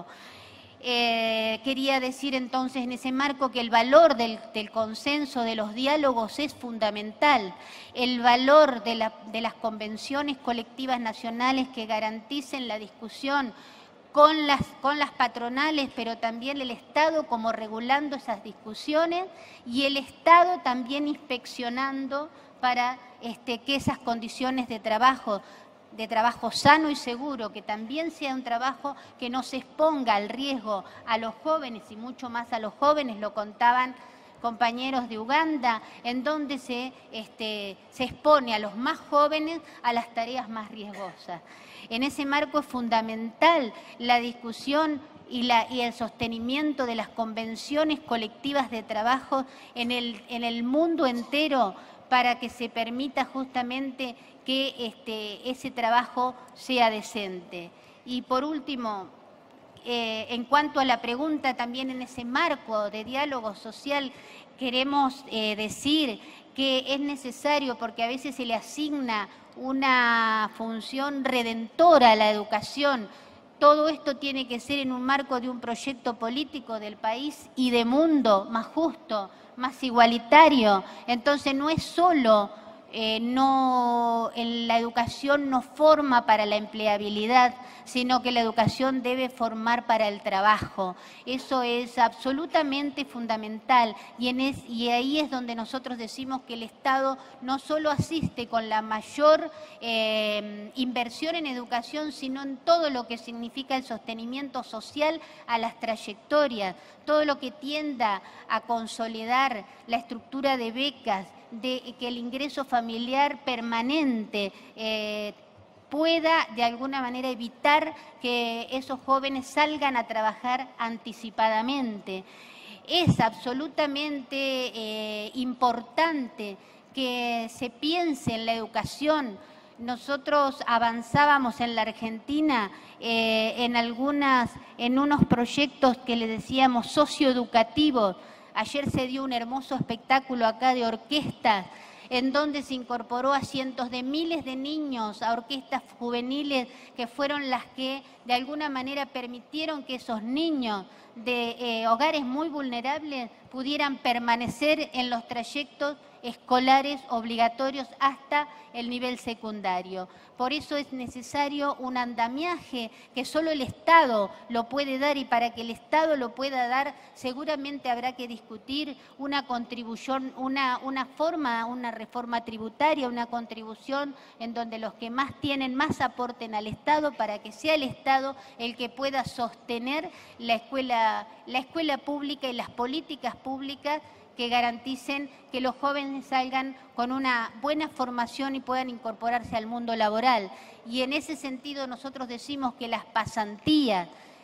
Eh, quería decir entonces en ese marco que el valor del, del consenso, de los diálogos es fundamental, el valor de, la, de las convenciones colectivas nacionales que garanticen la discusión con las, con las patronales, pero también el Estado como regulando esas discusiones y el Estado también inspeccionando para este, que esas condiciones de trabajo de trabajo sano y seguro, que también sea un trabajo que no se exponga al riesgo a los jóvenes y mucho más a los jóvenes, lo contaban compañeros de Uganda, en donde se, este, se expone a los más jóvenes a las tareas más riesgosas. En ese marco es fundamental la discusión y, la, y el sostenimiento de las convenciones colectivas de trabajo en el, en el mundo entero para que se permita justamente que este, ese trabajo sea decente. Y por último, eh, en cuanto a la pregunta, también en ese marco de diálogo social, queremos eh, decir que es necesario, porque a veces se le asigna una función redentora a la educación. Todo esto tiene que ser en un marco de un proyecto político del país y de mundo más justo, más igualitario. Entonces no es solo... Eh, no, en la educación no forma para la empleabilidad, sino que la educación debe formar para el trabajo. Eso es absolutamente fundamental y, en es, y ahí es donde nosotros decimos que el Estado no solo asiste con la mayor eh, inversión en educación, sino en todo lo que significa el sostenimiento social a las trayectorias, todo lo que tienda a consolidar la estructura de becas, de que el ingreso familiar permanente eh, pueda de alguna manera evitar que esos jóvenes salgan a trabajar anticipadamente. Es absolutamente eh, importante que se piense en la educación. Nosotros avanzábamos en la Argentina eh, en, algunas, en unos proyectos que le decíamos socioeducativos. Ayer se dio un hermoso espectáculo acá de orquestas, en donde se incorporó a cientos de miles de niños, a orquestas juveniles que fueron las que de alguna manera permitieron que esos niños de eh, hogares muy vulnerables pudieran permanecer en los trayectos escolares obligatorios hasta el nivel secundario. Por eso es necesario un andamiaje que solo el Estado lo puede dar, y para que el Estado lo pueda dar seguramente habrá que discutir una contribución, una, una forma, una reforma tributaria, una contribución en donde los que más tienen más aporten al Estado para que sea el Estado el que pueda sostener la escuela, la escuela pública y las políticas públicas que garanticen que los jóvenes salgan con una buena formación y puedan incorporarse al mundo laboral. Y en ese sentido nosotros decimos que las pasantías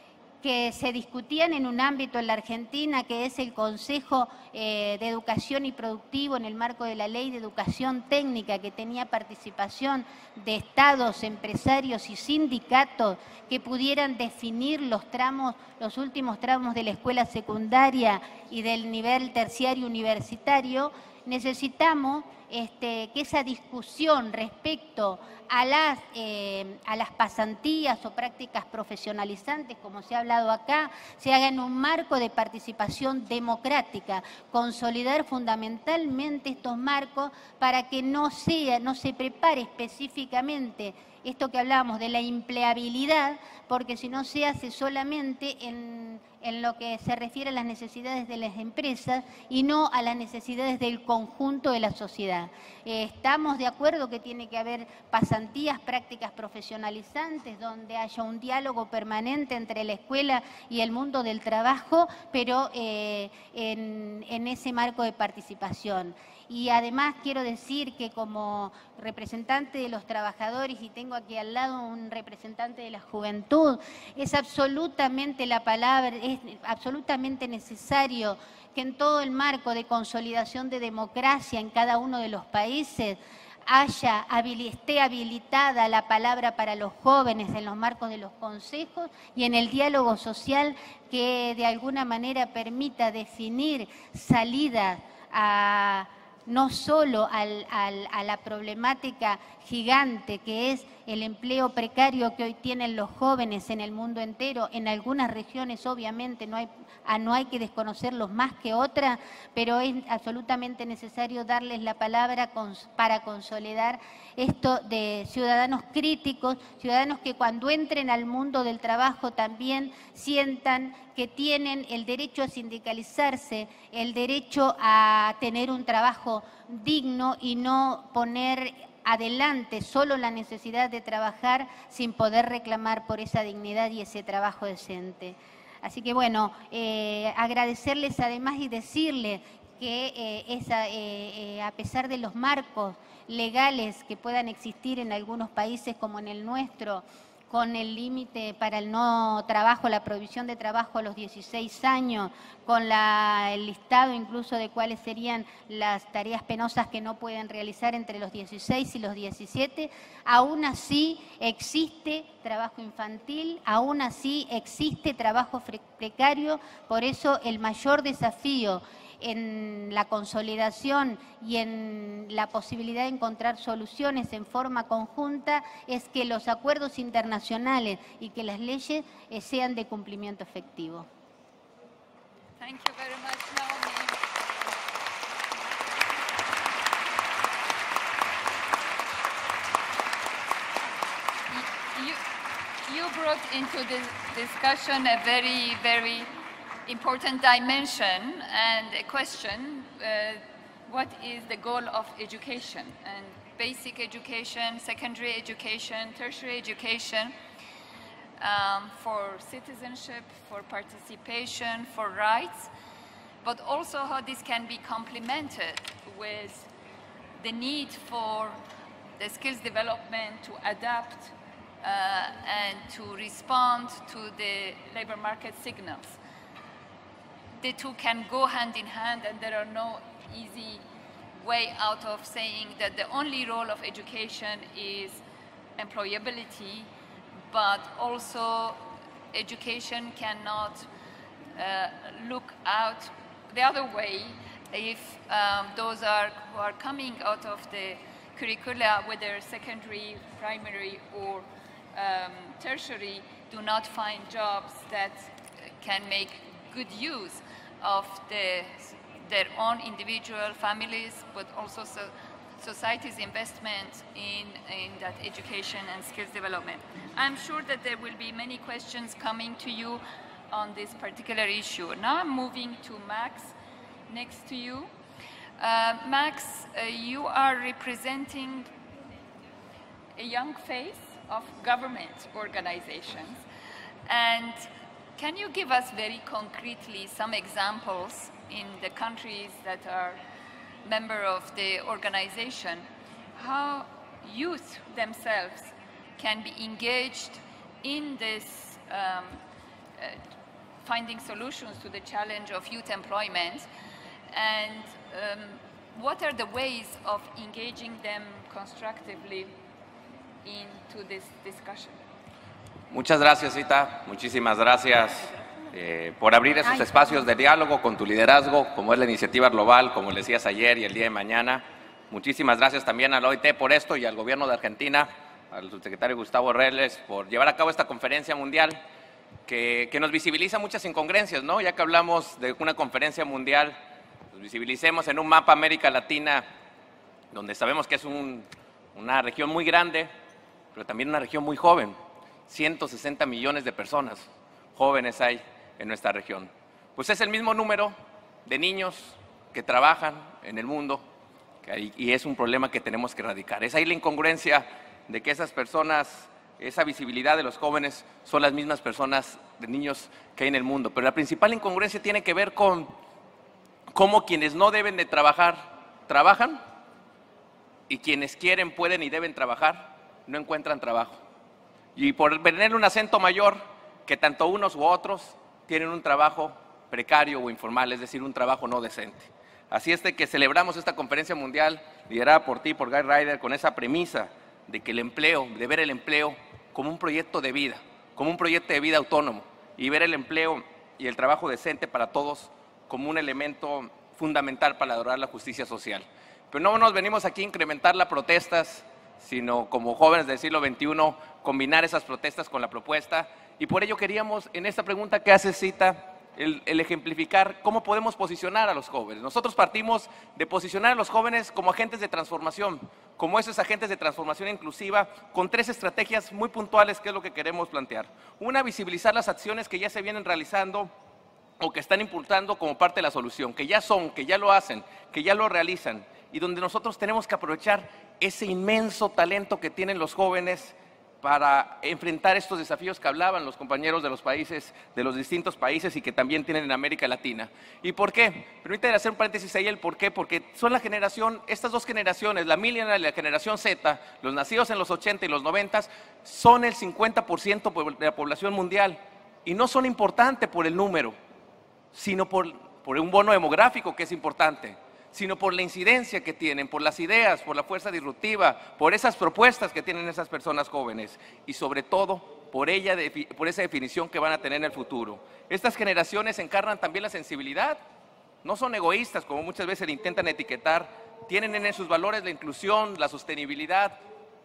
que se discutían en un ámbito en la Argentina, que es el Consejo eh, de Educación y Productivo en el marco de la Ley de Educación Técnica, que tenía participación de estados, empresarios y sindicatos que pudieran definir los tramos, los últimos tramos de la escuela secundaria y del nivel terciario universitario. Necesitamos este, que esa discusión respecto a las, eh, a las pasantías o prácticas profesionalizantes, como se ha hablado acá, se haga en un marco de participación democrática, consolidar fundamentalmente estos marcos para que no, sea, no se prepare específicamente esto que hablábamos de la empleabilidad, porque si no se hace solamente en, en lo que se refiere a las necesidades de las empresas y no a las necesidades del conjunto de la sociedad. Eh, estamos de acuerdo que tiene que haber pasantías, prácticas profesionalizantes, donde haya un diálogo permanente entre la escuela y el mundo del trabajo, pero eh, en, en ese marco de participación. Y además quiero decir que como representante de los trabajadores, y tengo aquí al lado un representante de la juventud, es absolutamente la palabra, es absolutamente necesario que en todo el marco de consolidación de democracia en cada uno de los países haya, esté habilitada la palabra para los jóvenes en los marcos de los consejos y en el diálogo social que de alguna manera permita definir salidas a no solo al, al, a la problemática gigante que es el empleo precario que hoy tienen los jóvenes en el mundo entero. En algunas regiones obviamente no hay, no hay que desconocerlos más que otras, pero es absolutamente necesario darles la palabra para consolidar esto de ciudadanos críticos, ciudadanos que cuando entren al mundo del trabajo también sientan que tienen el derecho a sindicalizarse, el derecho a tener un trabajo digno y no poner adelante solo la necesidad de trabajar sin poder reclamar por esa dignidad y ese trabajo decente. Así que bueno, eh, agradecerles además y decirles que eh, esa, eh, eh, a pesar de los marcos legales que puedan existir en algunos países como en el nuestro, con el límite para el no trabajo, la prohibición de trabajo a los dieciséis años, con la, el listado incluso de cuáles serían las tareas penosas que no pueden realizar entre los dieciséis y los diecisiete, aún así existe trabajo infantil, aún así existe trabajo precario, por eso el mayor desafío en la consolidación y en la posibilidad de encontrar soluciones en forma conjunta es que los acuerdos internacionales y que las leyes eh, sean de cumplimiento efectivo. Thank you very much, Naomi. You, you brought into this discussion a very, very important dimension and a question, uh, what is the goal of education? And basic education, secondary education, tertiary education, um, for citizenship, for participation, for rights, but also how this can be complemented with the need for the skills development to adapt uh, and to respond to the labor market signals. The two can go hand in hand, and there are no easy way out of saying that the only role of education is employability, but also education cannot uh, look out the other way if um, those are who are coming out of the curricula, whether secondary, primary, or um, tertiary, do not find jobs that can make good use of the, their own individual families, but also so, society's investment in, in that education and skills development. I'm sure that there will be many questions coming to you on this particular issue. Now I'm moving to Max, next to you. Uh, Max, uh, you are representing a young face of government organizations, and can you give us very concretely some examples in the countries that are member of the organization, how youth themselves can be engaged in this um, finding solutions to the challenge of youth employment, and um, what are the ways of engaging them constructively into this discussion? Muchas gracias, Zita. Muchísimas gracias eh, por abrir esos espacios de diálogo con tu liderazgo, como es la iniciativa global, como le decías ayer y el día de mañana. Muchísimas gracias también a la O I T por esto y al gobierno de Argentina, al subsecretario Gustavo Reles, por llevar a cabo esta conferencia mundial que, que nos visibiliza muchas incongruencias, ¿no? Ya que hablamos de una conferencia mundial, nos visibilicemos en un mapa América Latina, donde sabemos que es un, una región muy grande, pero también una región muy joven. ciento sesenta millones de personas jóvenes hay en nuestra región. Pues es el mismo número de niños que trabajan en el mundo y es un problema que tenemos que erradicar. Es ahí la incongruencia de que esas personas, esa visibilidad de los jóvenes son las mismas personas de niños que hay en el mundo. Pero la principal incongruencia tiene que ver con cómo quienes no deben de trabajar, trabajan, y quienes quieren, pueden y deben trabajar, no encuentran trabajo. Y por tener un acento mayor, que tanto unos u otros tienen un trabajo precario o informal, es decir, un trabajo no decente. Así es de que celebramos esta conferencia mundial liderada por ti, por Guy Ryder, con esa premisa de que el empleo, de ver el empleo como un proyecto de vida, como un proyecto de vida autónomo, y ver el empleo y el trabajo decente para todos como un elemento fundamental para lograr la justicia social. Pero no nos venimos aquí a incrementar las protestas, sino como jóvenes del siglo veintiuno, combinar esas protestas con la propuesta. Y por ello queríamos, en esta pregunta que hace Zita, el, el ejemplificar cómo podemos posicionar a los jóvenes. Nosotros partimos de posicionar a los jóvenes como agentes de transformación, como esos agentes de transformación inclusiva, con tres estrategias muy puntuales que es lo que queremos plantear. Una, visibilizar las acciones que ya se vienen realizando o que están impulsando como parte de la solución, que ya son, que ya lo hacen, que ya lo realizan, y donde nosotros tenemos que aprovechar ese inmenso talento que tienen los jóvenes para enfrentar estos desafíos que hablaban los compañeros de los países, de los distintos países y que también tienen en América Latina. ¿Y por qué? Permítame hacer un paréntesis ahí el por qué, porque son la generación, estas dos generaciones, la millennial y la generación Z, los nacidos en los ochenta y los noventa, son el cincuenta por ciento de la población mundial y no son importantes por el número, sino por, por un bono demográfico que es importante, sino por la incidencia que tienen, por las ideas, por la fuerza disruptiva, por esas propuestas que tienen esas personas jóvenes y sobre todo por, ella, por esa definición que van a tener en el futuro. Estas generaciones encarnan también la sensibilidad, no son egoístas como muchas veces le intentan etiquetar, tienen en sus valores la inclusión, la sostenibilidad,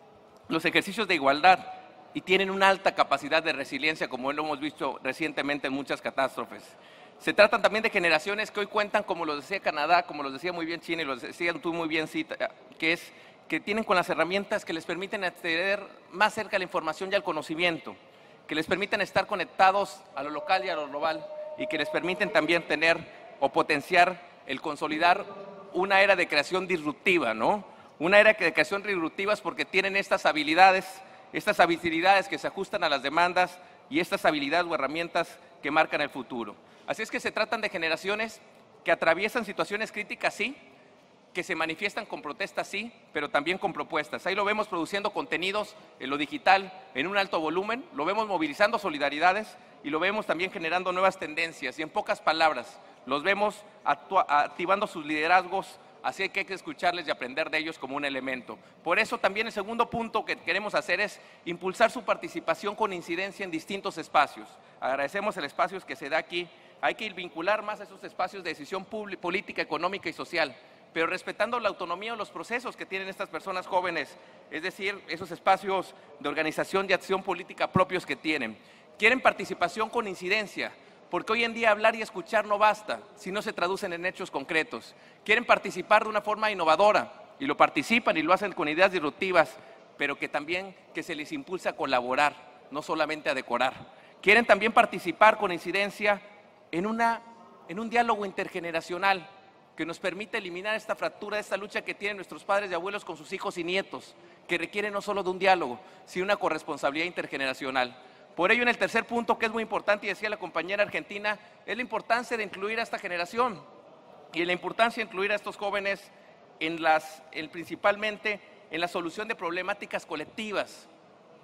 los ejercicios de igualdad y tienen una alta capacidad de resiliencia como lo hemos visto recientemente en muchas catástrofes. Se tratan también de generaciones que hoy cuentan, como lo decía Canadá, como lo decía muy bien China y lo decía tú muy bien, Zita, que es que tienen con las herramientas que les permiten acceder más cerca a la información y al conocimiento, que les permiten estar conectados a lo local y a lo global y que les permiten también tener o potenciar el consolidar una era de creación disruptiva, ¿no? Una era de creación disruptiva es porque tienen estas habilidades, estas habilidades que se ajustan a las demandas y estas habilidades o herramientas que marcan el futuro. Así es que se tratan de generaciones que atraviesan situaciones críticas, sí, que se manifiestan con protestas, sí, pero también con propuestas. Ahí lo vemos produciendo contenidos en lo digital en un alto volumen, lo vemos movilizando solidaridades y lo vemos también generando nuevas tendencias. Y en pocas palabras, los vemos activando sus liderazgos, así que hay que escucharles y aprender de ellos como un elemento. Por eso también el segundo punto que queremos hacer es impulsar su participación con incidencia en distintos espacios. Agradecemos el espacio que se da aquí. Hay que vincular más a esos espacios de decisión pública, política, económica y social, pero respetando la autonomía o los procesos que tienen estas personas jóvenes, es decir, esos espacios de organización y acción política propios que tienen. Quieren participación con incidencia, porque hoy en día hablar y escuchar no basta si no se traducen en hechos concretos. Quieren participar de una forma innovadora y lo participan y lo hacen con ideas disruptivas, pero que también que se les impulsa a colaborar, no solamente a decorar. Quieren también participar con incidencia en, una, en un diálogo intergeneracional que nos permita eliminar esta fractura, esta lucha que tienen nuestros padres y abuelos con sus hijos y nietos, que requiere no solo de un diálogo, sino una corresponsabilidad intergeneracional. Por ello, en el tercer punto, que es muy importante, y decía la compañera argentina, es la importancia de incluir a esta generación y la importancia de incluir a estos jóvenes en las, en, principalmente en la solución de problemáticas colectivas,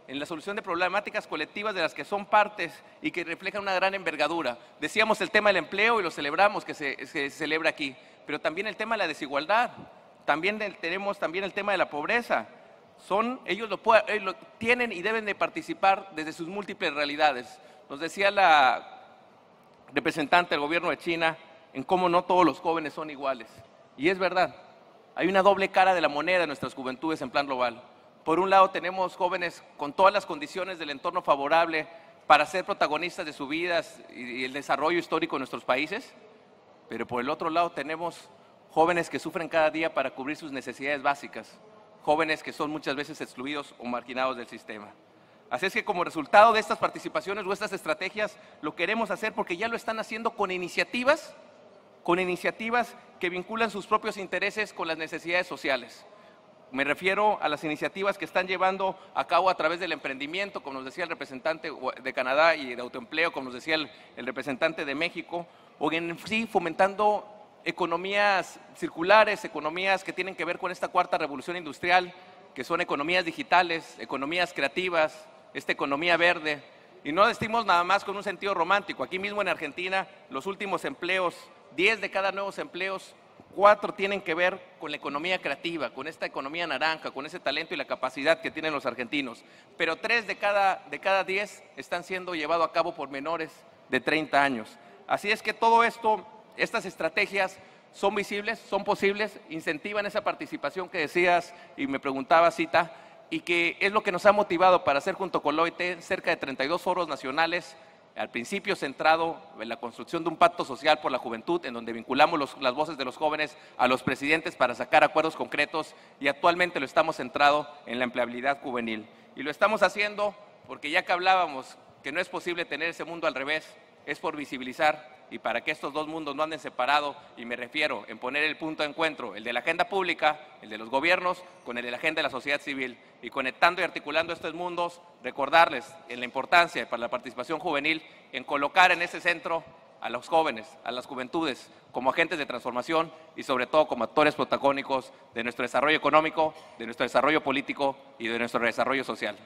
en la solución de problemáticas colectivas de las que son partes y que reflejan una gran envergadura. Decíamos el tema del empleo y lo celebramos que se, se celebra aquí, pero también el tema de la desigualdad, también el, tenemos también el tema de la pobreza. Son, ellos lo, ellos lo tienen y deben de participar desde sus múltiples realidades. Nos decía la representante del gobierno de China en cómo no todos los jóvenes son iguales. Y es verdad, hay una doble cara de la moneda de nuestras juventudes en plan global. Por un lado tenemos jóvenes con todas las condiciones del entorno favorable para ser protagonistas de sus vidas y el desarrollo histórico de nuestros países, pero por el otro lado tenemos jóvenes que sufren cada día para cubrir sus necesidades básicas, jóvenes que son muchas veces excluidos o marginados del sistema. Así es que como resultado de estas participaciones o estas estrategias lo queremos hacer porque ya lo están haciendo con iniciativas, con iniciativas que vinculan sus propios intereses con las necesidades sociales. Me refiero a las iniciativas que están llevando a cabo a través del emprendimiento, como nos decía el representante de Canadá, y de autoempleo, como nos decía el, el representante de México, o en sí fomentando economías circulares, economías que tienen que ver con esta cuarta revolución industrial, que son economías digitales, economías creativas, esta economía verde. Y no decimos nada más con un sentido romántico. Aquí mismo en Argentina, los últimos empleos, diez de cada nuevos empleos, cuatro tienen que ver con la economía creativa, con esta economía naranja, con ese talento y la capacidad que tienen los argentinos. Pero tres de cada, de cada diez están siendo llevados a cabo por menores de treinta años. Así es que todo esto, estas estrategias son visibles, son posibles, incentivan esa participación que decías y me preguntaba Cita, y que es lo que nos ha motivado para hacer junto con la O I T cerca de treinta y dos foros nacionales, al principio centrado en la construcción de un pacto social por la juventud, en donde vinculamos los, las voces de los jóvenes a los presidentes para sacar acuerdos concretos, y actualmente lo estamos centrado en la empleabilidad juvenil. Y lo estamos haciendo porque ya que hablábamos que no es posible tener ese mundo al revés, es por visibilizar y para que estos dos mundos no anden separados, y me refiero en poner el punto de encuentro, el de la agenda pública, el de los gobiernos, con el de la agenda de la sociedad civil, y conectando y articulando estos mundos, recordarles en la importancia para la participación juvenil, en colocar en ese centro a los jóvenes, a las juventudes, como agentes de transformación y sobre todo como actores protagónicos de nuestro desarrollo económico, de nuestro desarrollo político y de nuestro desarrollo social.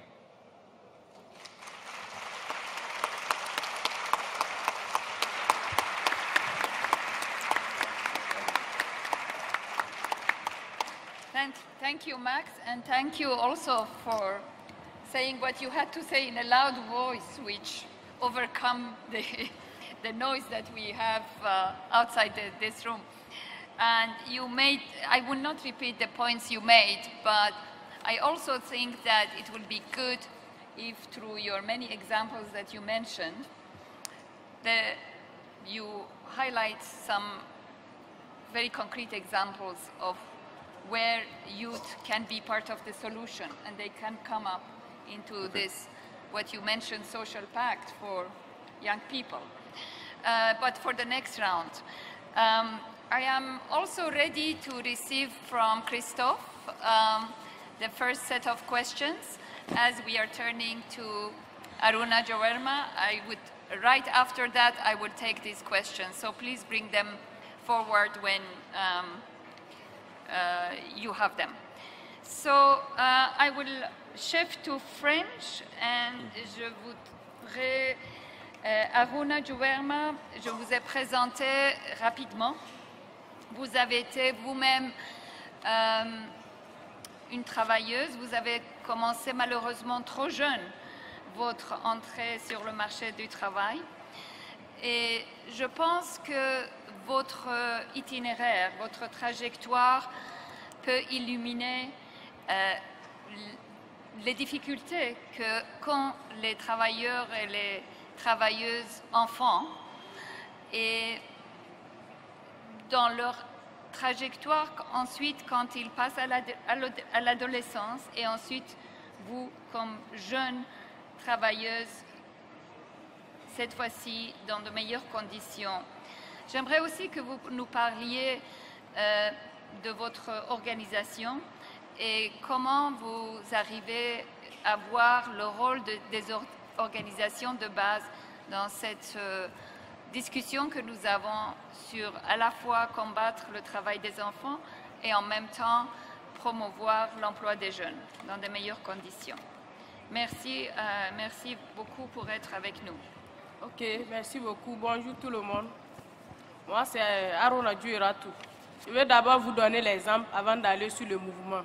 Thank you, Max, and thank you also for saying what you had to say in a loud voice, which overcome the, the noise that we have uh, outside the, this room. And you made, I will not repeat the points you made, but I also think that it will be good if through your many examples that you mentioned, the, you highlight some very concrete examples of where youth can be part of the solution and they can come up into this, what you mentioned, social pact for young people. Uh, but for the next round, um, I am also ready to receive from Christophe um, the first set of questions. As we are turning to Aruna Javerma, I would, right after that, I would take these questions. So please bring them forward when um, Uh, you have them. So uh, I will shift to French, and je voudrais, uh, Aruna Javerma, je vous ai présenté rapidement. Vous avez été vous-même euh, une travailleuse, vous avez commencé malheureusement trop jeune votre entrée sur le marché du travail. Et je pense que votre itinéraire, votre trajectoire peut illuminer euh, les difficultés que qu'ont les travailleurs et les travailleuses enfants, et dans leur trajectoire ensuite quand ils passent à l'adolescence, et ensuite vous comme jeune travailleuse, cette fois-ci dans de meilleures conditions. J'aimerais aussi que vous nous parliez euh, de votre organisation et comment vous arrivez à voir le rôle de, des or organisations de base dans cette euh, discussion que nous avons sur à la fois combattre le travail des enfants et en même temps promouvoir l'emploi des jeunes dans de meilleures conditions. Merci, euh, merci beaucoup pour être avec nous. Ok, merci beaucoup. Bonjour tout le monde. Moi, c'est Arona Djouratou. Je vais d'abord vous donner l'exemple avant d'aller sur le mouvement.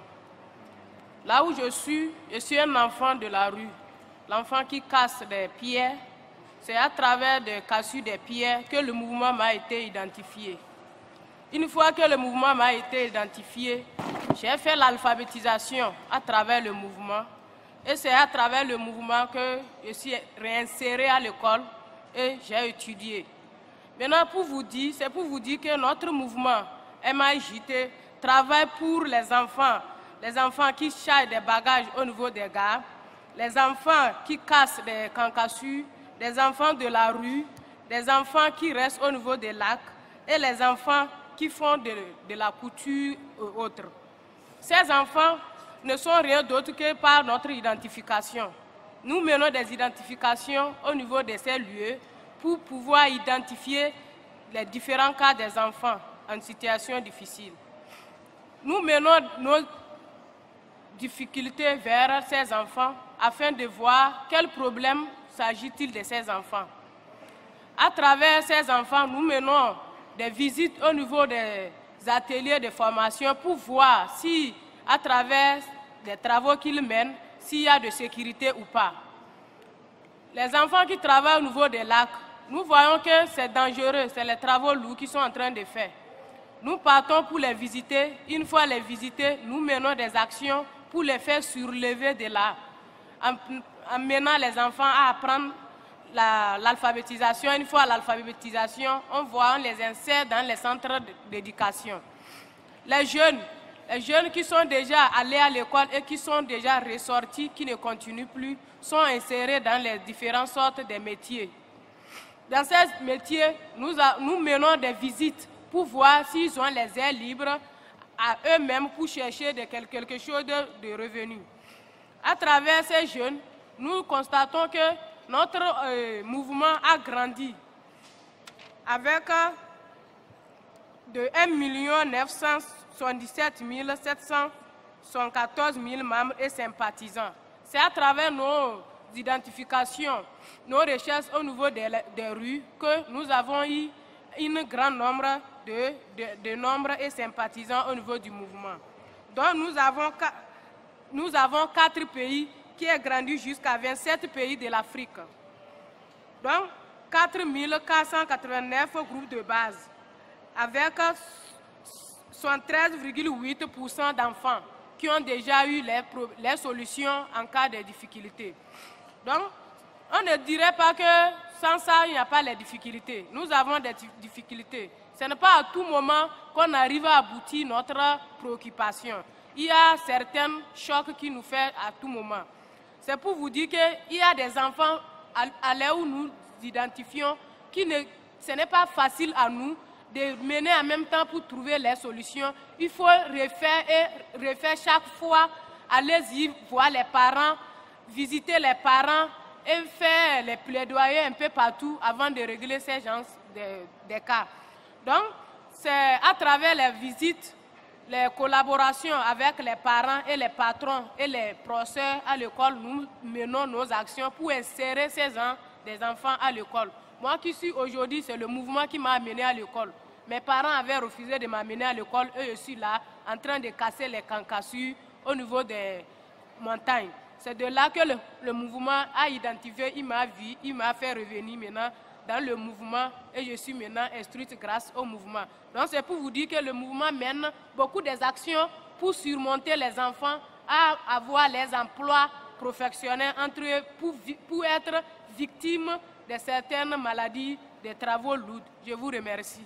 Là où je suis, je suis un enfant de la rue. L'enfant qui casse des pierres, c'est à travers des cassures des pierres que le mouvement m'a été identifié. Une fois que le mouvement m'a été identifié, j'ai fait l'alphabétisation à travers le mouvement. Et c'est à travers le mouvement que je suis réinséré à l'école et j'ai étudié. Maintenant, pour vous dire, c'est pour vous dire que notre mouvement M A J T travaille pour les enfants, les enfants qui chargent des bagages au niveau des gares, les enfants qui cassent des cancassures, des enfants de la rue, des enfants qui restent au niveau des lacs et les enfants qui font de, de la couture et autres. Ces enfants ne sont rien d'autre que par notre identification. Nous menons des identifications au niveau de ces lieux pour pouvoir identifier les différents cas des enfants en situation difficile. Nous menons nos difficultés vers ces enfants afin de voir quel problème s'agit-il de ces enfants. À travers ces enfants, nous menons des visites au niveau des ateliers de formation pour voir si, à travers des travaux qu'ils mènent, s'il y a de sécurité ou pas. Les enfants qui travaillent au niveau des lacs, nous voyons que c'est dangereux, c'est les travaux lourds qu'ils sont en train de faire. Nous partons pour les visiter. Une fois les visiter, nous menons des actions pour les faire surlever de là, en, en menant les enfants à apprendre l'alphabétisation. La, Une fois l'alphabétisation, on voit, on les insère dans les centres d'éducation. Les jeunes, les jeunes qui sont déjà allés à l'école et qui sont déjà ressortis, qui ne continuent plus, sont insérés dans les différentes sortes de métiers. Dans ces métiers, nous, a, nous menons des visites pour voir s'ils ont les airs libres à eux-mêmes pour chercher de quelque chose de, de revenu. À travers ces jeunes, nous constatons que notre euh, mouvement a grandi avec euh, de un million neuf cent soixante-dix-sept mille sept cent soixante-quatorze membres et sympathisants. C'est à travers nos identifications, nos recherches au niveau des, des rues que nous avons eu un grand nombre de, de, de nombres et sympathisants au niveau du mouvement. Donc nous avons, nous avons quatre pays qui ont grandi jusqu'à vingt-sept pays de l'Afrique. Donc quatre mille quatre cent quatre-vingt-neuf groupes de base avec soixante-treize virgule huit pour cent d'enfants qui ont déjà eu les, les solutions en cas de difficultés. Donc, on ne dirait pas que sans ça, il n'y a pas les difficultés. Nous avons des difficultés. Ce n'est pas à tout moment qu'on arrive à aboutir notre préoccupation. Il y a certains chocs qui nous font à tout moment. C'est pour vous dire qu'il y a des enfants à l'heure où nous identifions qui ne, ce n'est pas facile à nous de mener en même temps pour trouver les solutions. Il faut refaire et refaire chaque fois, allez-y voir les parents, visiter les parents et faire les plaidoyers un peu partout avant de régler ces genres de, de cas. Donc, c'est à travers les visites, les collaborations avec les parents et les patrons et les professeurs à l'école, nous menons nos actions pour insérer ces gens, des enfants à l'école. Moi qui suis aujourd'hui, c'est le mouvement qui m'a amené à l'école. Mes parents avaient refusé de m'amener à l'école et je suis là en train de casser les cancassures au niveau des montagnes. C'est de là que le, le mouvement a identifié, il m'a vu, il m'a fait revenir maintenant dans le mouvement et je suis maintenant instruite grâce au mouvement. Donc c'est pour vous dire que le mouvement mène beaucoup des actions pour surmonter les enfants à avoir les emplois professionnels entre eux pour, pour être victimes de certaines maladies, des travaux lourds. Je vous remercie.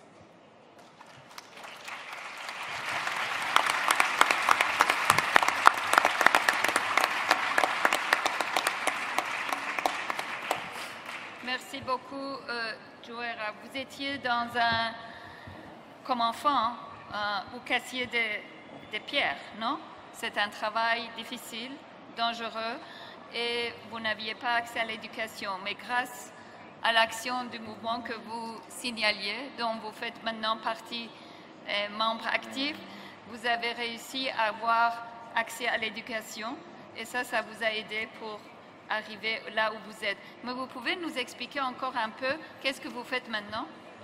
Merci beaucoup, euh, Djoera. Vous étiez dans un, comme enfant, euh, vous cassiez des, des pierres, non? C'est un travail difficile, dangereux, et vous n'aviez pas accès à l'éducation. Mais grâce à l'action du mouvement que vous signaliez, dont vous faites maintenant partie, euh, membre actif, vous avez réussi à avoir accès à l'éducation, et ça, ça vous a aidé pour arriver là où vous êtes. Mais vous pouvez nous expliquer encore un peu qu'est-ce que vous faites maintenant?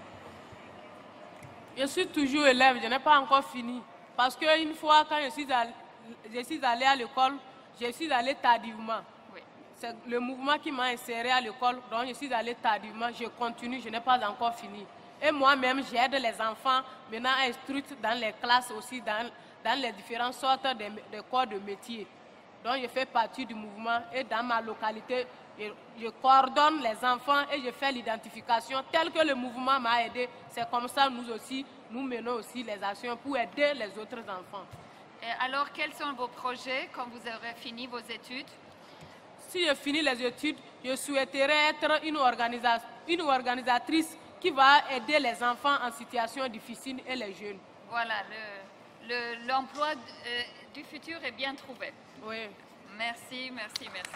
Je suis toujours élève, je n'ai pas encore fini. Parce qu'une fois, quand je suis allée, je suis allée à l'école, je suis allée tardivement. Oui. C'est le mouvement qui m'a inséré à l'école, donc je suis allée tardivement, je continue, je n'ai pas encore fini. Et moi-même, j'aide les enfants maintenant instruits dans les classes aussi, dans, dans les différentes sortes de, de corps de métier. Donc je fais partie du mouvement et dans ma localité, je, je coordonne les enfants et je fais l'identification tel que le mouvement m'a aidé. C'est comme ça nous aussi, nous menons aussi les actions pour aider les autres enfants. Et alors, quels sont vos projets quand vous aurez fini vos études? Si je finis les études, je souhaiterais être une, organisa une organisatrice qui va aider les enfants en situation difficile et les jeunes. Voilà, l'emploi le, le, euh, du futur est bien trouvé. Oui. Merci, merci, merci.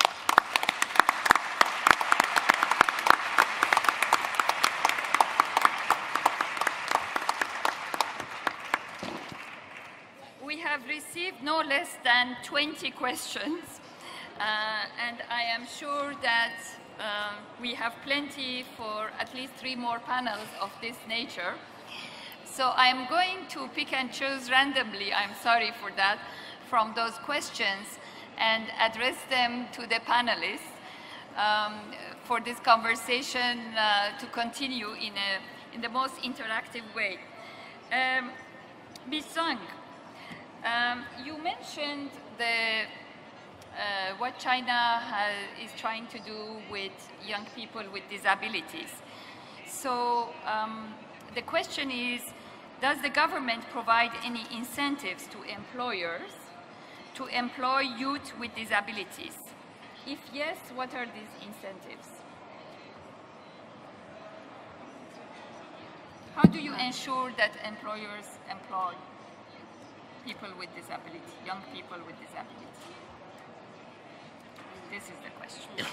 We have received no less than twenty questions, uh, and I am sure that uh, we have plenty for at least three more panels of this nature. So I am going to pick and choose randomly, I'm sorry for that, from those questions and address them to the panelists um, for this conversation uh, to continue in, a, in the most interactive way. Um, Bisang, um, you mentioned the, uh, what China has, is trying to do with young people with disabilities. So um, the question is, does the government provide any incentives to employers to employ youth with disabilities? If yes, what are these incentives? How do you ensure that employers employ people with disability, young people with disability? This is the question.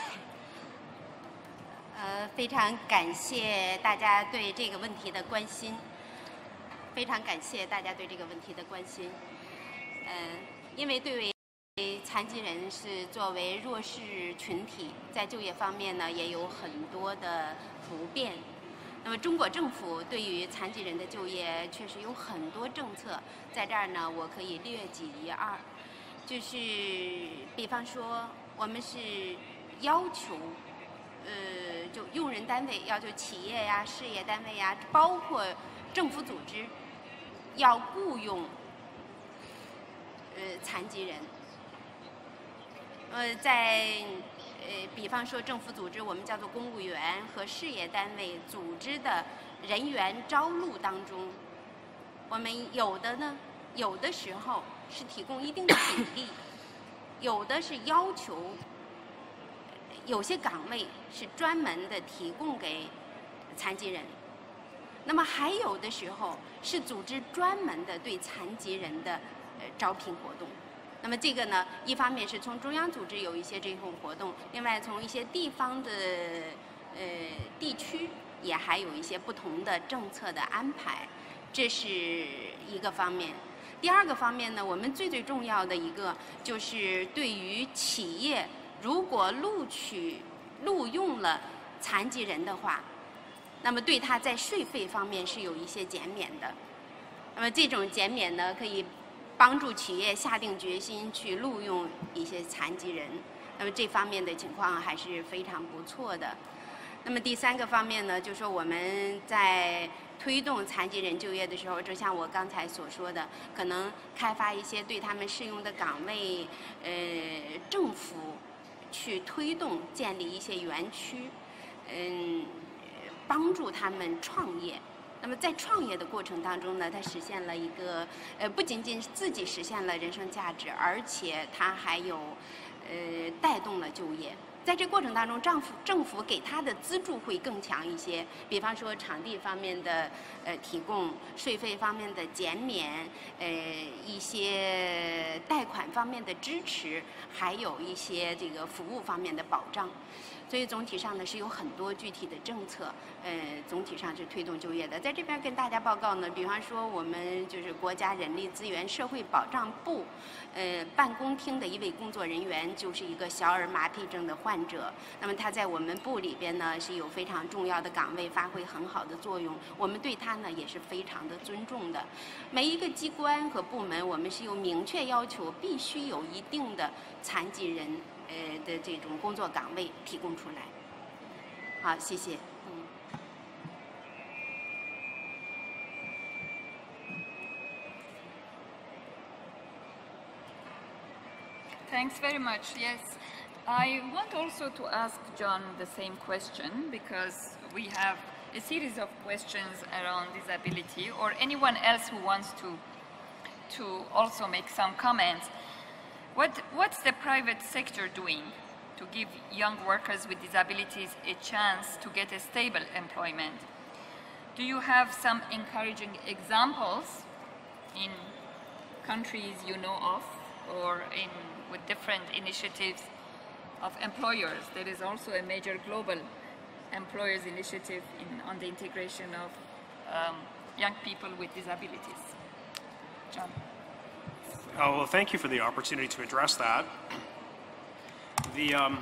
呃，非常感谢大家对这个问题的关心。非常感谢大家对这个问题的关心。嗯、呃，因为对残疾人是作为弱势群体，在就业方面呢也有很多的不便。那么中国政府对于残疾人的就业确实有很多政策，在这儿呢我可以略举一二，就是比方说我们是要求，呃，就用人单位要求企业呀、事业单位呀，包括政府组织，要雇佣呃残疾人。呃，在呃，比方说政府组织，我们叫做公务员和事业单位组织的人员招录当中，我们有的呢，有的时候是提供一定的比例，有的是要求，有些岗位是专门的提供给残疾人，那么还有的时候是组织专门的对残疾人的呃招聘活动。那么这个呢，一方面是从中央组织有一些这种活动，另外从一些地方的呃地区也还有一些不同的政策的安排，这是一个方面。第二个方面呢，我们最最重要的一个就是对于企业如果录取录用了残疾人的话，那么对他在税费方面是有一些减免的。那么这种减免呢，可以帮助企业下定决心去录用一些残疾人，那么这方面的情况还是非常不错的。那么第三个方面呢，就是说我们在推动残疾人就业的时候，就像我刚才所说的，可能开发一些对他们适用的岗位，呃，政府去推动建立一些园区，嗯，帮助他们创业。那么在创业的过程当中呢，它实现了一个呃，不仅仅自己实现了人生价值，而且它还有呃带动了就业。 在这过程当中，政府政府给他的资助会更强一些，比方说场地方面的呃提供，税费方面的减免，呃一些贷款方面的支持，还有一些这个服务方面的保障。所以总体上呢是有很多具体的政策，呃，总体上是推动就业的。在这边跟大家报告呢，比方说我们就是国家人力资源社会保障部，呃，办公厅的一位工作人员就是一个小儿麻痹症的患者。那么他在我们部里边呢是有非常重要的岗位，发挥很好的作用。我们对他呢也是非常的尊重的。每一个机关和部门，我们是有明确要求，必须有一定的残疾人。呃的这种工作岗位提供出来。好，谢谢。嗯。 Thanks very much. Yes, I want also to ask John the same question because we have a series of questions around disability, or anyone else who wants to to also make some comments. What, what's the private sector doing to give young workers with disabilities a chance to get a stable employment? Do you have some encouraging examples in countries you know of, or in, with different initiatives of employers? There is also a major global employers initiative in, on the integration of um, young people with disabilities. John. Oh, well, thank you for the opportunity to address that. The, um,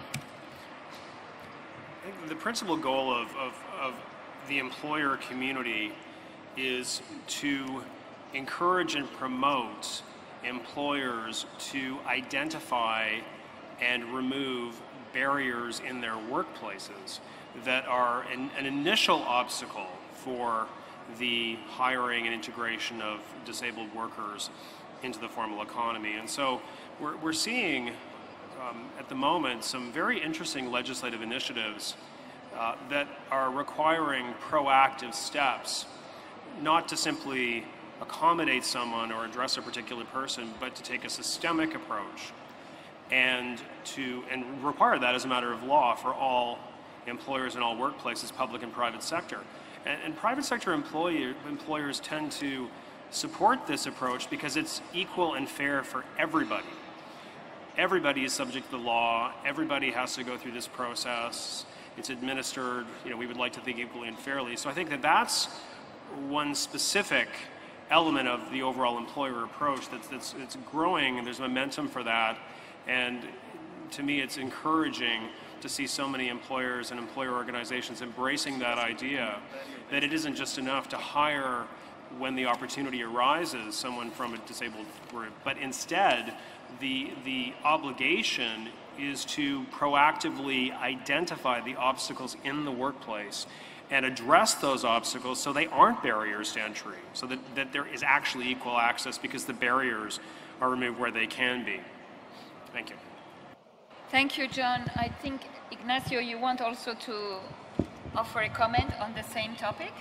I think the principal goal of, of, of the employer community is to encourage and promote employers to identify and remove barriers in their workplaces that are an, an initial obstacle for the hiring and integration of disabled workers into the formal economy. And so we're, we're seeing um, at the moment some very interesting legislative initiatives uh, that are requiring proactive steps, not to simply accommodate someone or address a particular person, but to take a systemic approach and to and require that as a matter of law for all employers in all workplaces, public and private sector. And, and private sector employer, employers tend to support this approach because it's equal and fair for everybody. Everybody is subject to the law. Everybody has to go through this process. It's administered, you know, we would like to think equally and fairly. So I think that that's one specific element of the overall employer approach that's, that's it's growing, and there's momentum for that. And to me, it's encouraging to see so many employers and employer organizations embracing that idea, that it isn't just enough to hire when the opportunity arises someone from a disabled group, but instead the, the obligation is to proactively identify the obstacles in the workplace and address those obstacles so they aren't barriers to entry, so that, that there is actually equal access because the barriers are removed where they can be. Thank you. Thank you, John. I think, Ignacio, you want also to offer a comment on the same topic?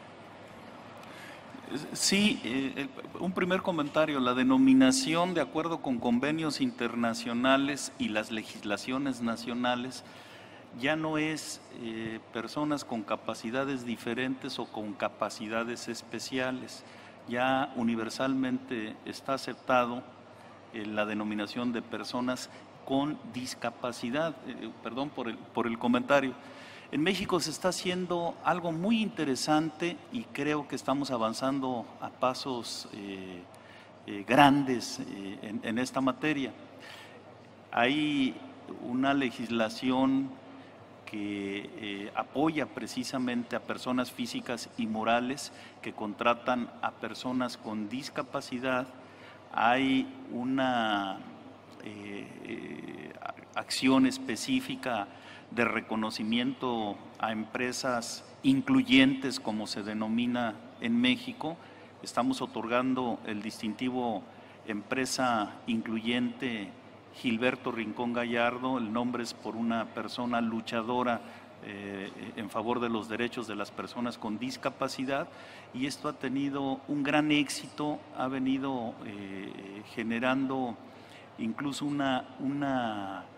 Sí, eh, un primer comentario. La denominación, de acuerdo con convenios internacionales y las legislaciones nacionales, ya no es eh, personas con capacidades diferentes o con capacidades especiales. Ya universalmente está aceptado eh, la denominación de personas con discapacidad. Eh, perdón por el, por el comentario. En México se está haciendo algo muy interesante y creo que estamos avanzando a pasos eh, eh, grandes eh, en, en esta materia. Hay una legislación que eh, apoya precisamente a personas físicas y morales que contratan a personas con discapacidad. Hay una eh, eh, acción específica de reconocimiento a empresas incluyentes, como se denomina en México. Estamos otorgando el distintivo Empresa Incluyente Gilberto Rincón Gallardo. El nombre es por una persona luchadora eh, en favor de los derechos de las personas con discapacidad, y esto ha tenido un gran éxito, ha venido eh, generando incluso una, una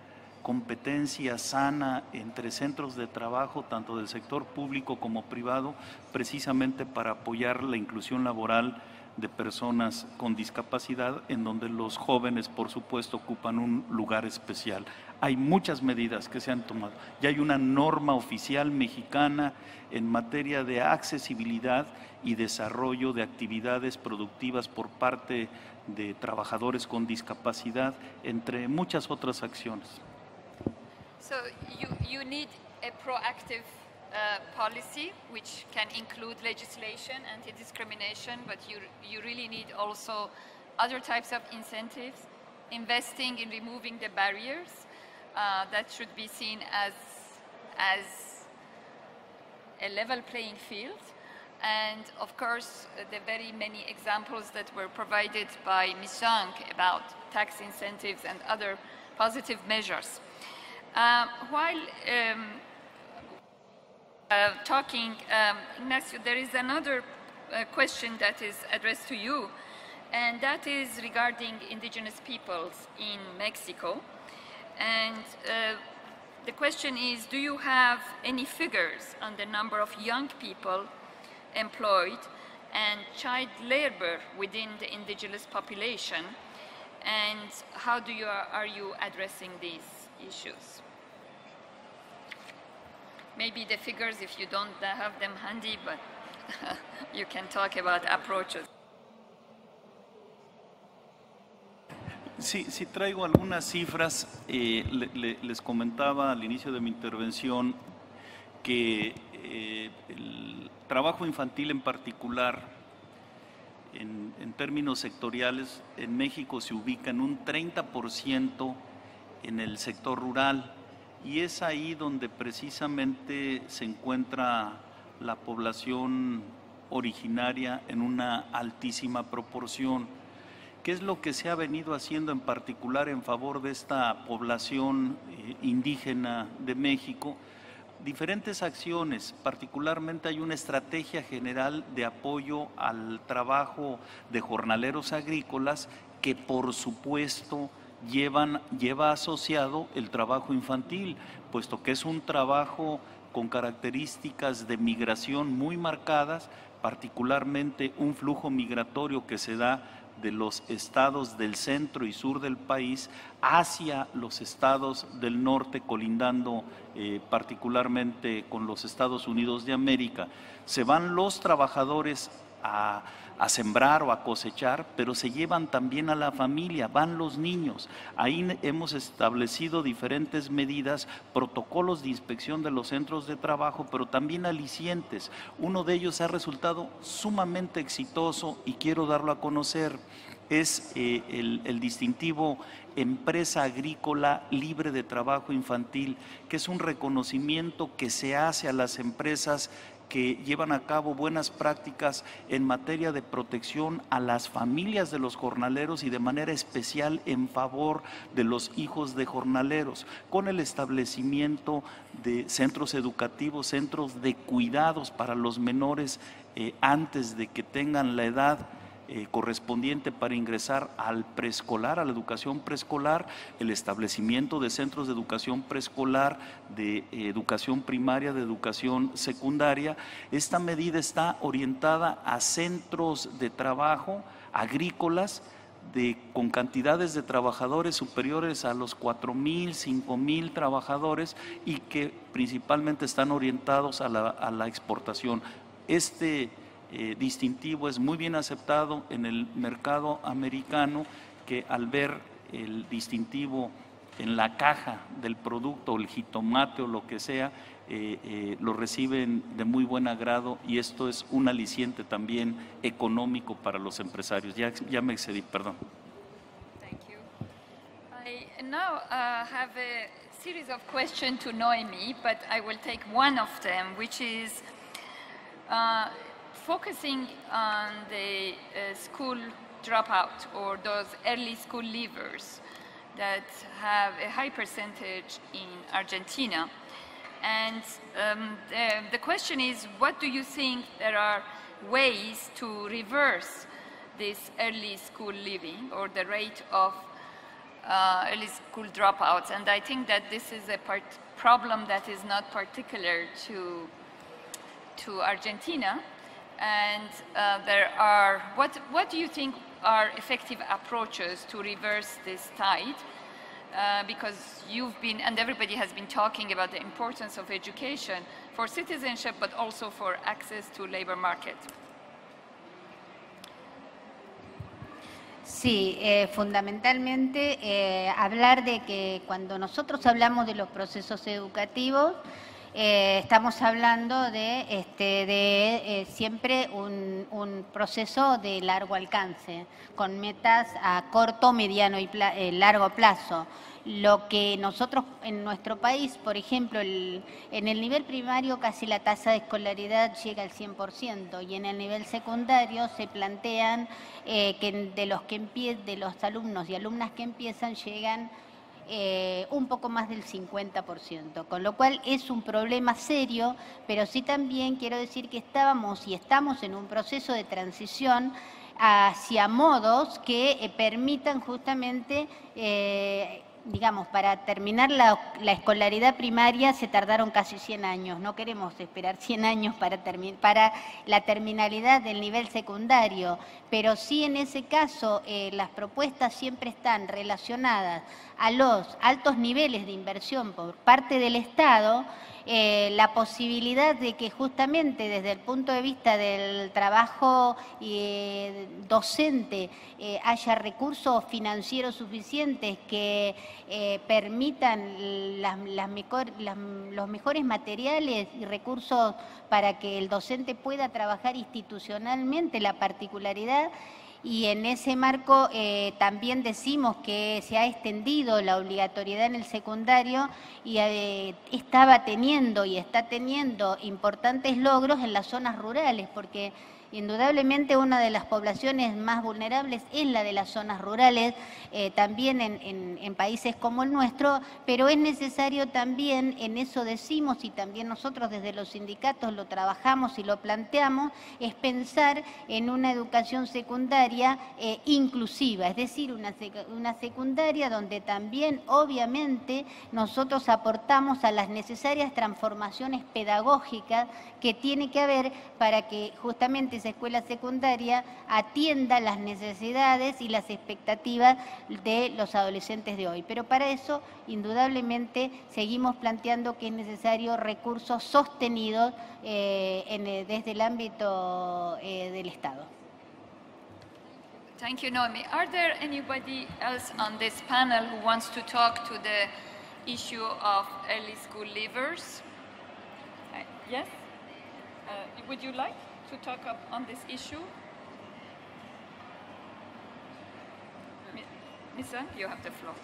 competencia sana entre centros de trabajo, tanto del sector público como privado, precisamente para apoyar la inclusión laboral de personas con discapacidad, en donde los jóvenes, por supuesto, ocupan un lugar especial. Hay muchas medidas que se han tomado. Ya hay una norma oficial mexicana en materia de accesibilidad y desarrollo de actividades productivas por parte de trabajadores con discapacidad, entre muchas otras acciones. So you, you need a proactive Uh, policy, which can include legislation, anti-discrimination, but you, you really need also other types of incentives, investing in removing the barriers. Uh, that should be seen as, as a level playing field. And of course, uh, the very many examples that were provided by Miz Zhang about tax incentives and other positive measures. Uh, while um, Uh, talking, um, Ignacio, there is another uh, question that is addressed to you, and that is regarding indigenous peoples in Mexico. And uh, the question is, do you have any figures on the number of young people employed and child labor within the indigenous population? And how do you, are you addressing these issues? Maybe the figures, if you don't have them handy, but you can talk about approaches. Sí, sí traigo algunas cifras. Eh, le, le, les comentaba al inicio de mi intervención que eh, el trabajo infantil en particular, en, en términos sectoriales, en México se ubica en un treinta por ciento en el sector rural. Y es ahí donde precisamente se encuentra la población originaria en una altísima proporción. ¿Qué es lo que se ha venido haciendo en particular en favor de esta población eh, indígena de México? Diferentes acciones, particularmente hay una estrategia general de apoyo al trabajo de jornaleros agrícolas que, por supuesto, Llevan, lleva asociado el trabajo infantil, puesto que es un trabajo con características de migración muy marcadas, particularmente un flujo migratorio que se da de los estados del centro y sur del país hacia los estados del norte, colindando eh, particularmente con los Estados Unidos de América. Se van los trabajadores a a sembrar o a cosechar, pero se llevan también a la familia, van los niños. Ahí hemos establecido diferentes medidas, protocolos de inspección de los centros de trabajo, pero también alicientes. Uno de ellos ha resultado sumamente exitoso y quiero darlo a conocer. Es eh, el, el distintivo Empresa Agrícola Libre de Trabajo Infantil, que es un reconocimiento que se hace a las empresas que llevan a cabo buenas prácticas en materia de protección a las familias de los jornaleros y de manera especial en favor de los hijos de jornaleros, con el establecimiento de centros educativos, centros de cuidados para los menores eh, antes de que tengan la edad Eh, correspondiente para ingresar al preescolar, a la educación preescolar, el establecimiento de centros de educación preescolar, de eh, educación primaria, de educación secundaria. Esta medida está orientada a centros de trabajo agrícolas de, con cantidades de trabajadores superiores a los cuatro mil, cinco mil trabajadores y que principalmente están orientados a la, a la exportación. Este Eh, distintivo es muy bien aceptado en el mercado americano, que al ver el distintivo en la caja del producto, el jitomate o lo que sea, eh, eh, lo reciben de muy buen agrado, y esto es un aliciente también económico para los empresarios. Ya, ya me excedí, perdón. Thank you. I now uh, have a series of questions to Noemi, but I will take one of them, which is uh, focusing on the uh, school dropout or those early school leavers that have a high percentage in Argentina. And um, the, the question is, what do you think there are ways to reverse this early school leaving or the rate of uh, early school dropouts. And I think that this is a part problem that is not particular to, to Argentina. And uh, there are, what, what do you think are effective approaches to reverse this tide? Uh, because you've been, and everybody has been talking about the importance of education for citizenship, but also for access to labor market. Sí, eh, fundamentalmente eh, hablar de que cuando nosotros hablamos de los procesos educativos, eh, estamos hablando de, este, de eh, siempre un, un proceso de largo alcance, con metas a corto, mediano y pla eh, largo plazo. Lo que nosotros en nuestro país, por ejemplo, el, en el nivel primario casi la tasa de escolaridad llega al cien por ciento y en el nivel secundario se plantean eh, que de los, que empie de los alumnos y alumnas que empiezan llegan eh, un poco más del cincuenta por ciento, con lo cual es un problema serio, pero sí también quiero decir que estábamos y estamos en un proceso de transición hacia modos que eh, permitan justamente eh, digamos, para terminar la, la escolaridad primaria se tardaron casi cien años. No queremos esperar cien años para, para la terminalidad del nivel secundario, pero sí en ese caso eh, las propuestas siempre están relacionadas a los altos niveles de inversión por parte del Estado, eh, la posibilidad de que justamente desde el punto de vista del trabajo eh, docente eh, haya recursos financieros suficientes que eh, permitan las, las mejor, las, los mejores materiales y recursos para que el docente pueda trabajar institucionalmente. La particularidad, y en ese marco eh, también decimos que se ha extendido la obligatoriedad en el secundario y eh, estaba teniendo y está teniendo importantes logros en las zonas rurales, porque indudablemente una de las poblaciones más vulnerables es la de las zonas rurales, eh, también en, en, en países como el nuestro, pero es necesario también, en eso decimos y también nosotros desde los sindicatos lo trabajamos y lo planteamos, es pensar en una educación secundaria eh, inclusiva, es decir, una, sec una secundaria donde también obviamente nosotros aportamos a las necesarias transformaciones pedagógicas que tiene que haber para que justamente esa escuela secundaria atienda las necesidades y las expectativas de los adolescentes de hoy. Pero para eso, indudablemente, seguimos planteando que es necesario recursos sostenidos eh, en, desde el ámbito eh, del Estado. Thank you, Naomi. Are there anybody else on this panel who wants to talk to the issue of early school leavers? Uh, yes? Uh, would you like to talk up on this issue? Miz Sun, you have the floor.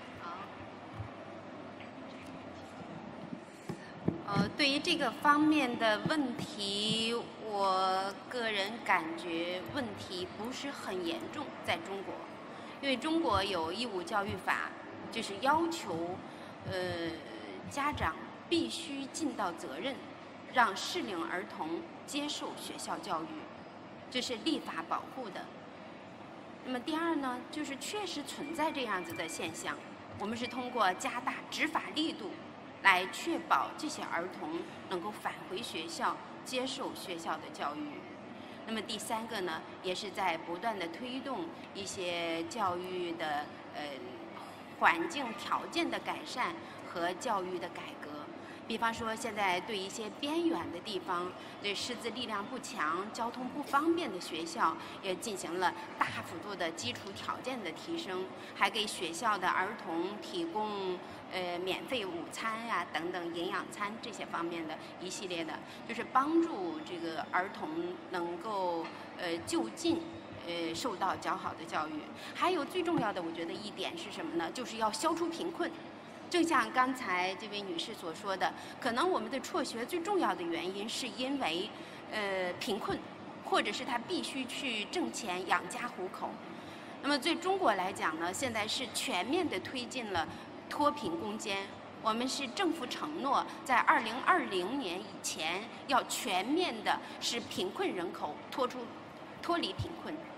呃，对于这个方面的问题，我个人感觉问题不是很严重，在中国，因为中国有义务教育法，就是要求，呃，家长必须尽到责任，让适龄儿童接受学校教育，这是立法保护的。那么第二呢，就是确实存在这样子的现象，我们是通过加大执法力度，来确保这些儿童能够返回学校接受学校的教育。那么第三个呢，也是在不断的推动一些教育的呃环境条件的改善和教育的改革。比方说，现在对一些边远的地方，对师资力量不强、交通不方便的学校，也进行了大幅度的基础条件的提升，还给学校的儿童提供呃免费午餐呀、啊、等等营养餐这些方面的一系列的，就是帮助这个儿童能够呃就近呃受到较好的教育。还有最重要的，我觉得一点是什么呢？就是要消除贫困。正像刚才这位女士所说的，可能我们的辍学最重要的原因是因为，呃，贫困，或者是他必须去挣钱养家糊口。那么对中国来讲呢，现在是全面的推进了脱贫攻坚。我们是政府承诺，在二零二零年以前要全面的使贫困人口脱出脱离贫困。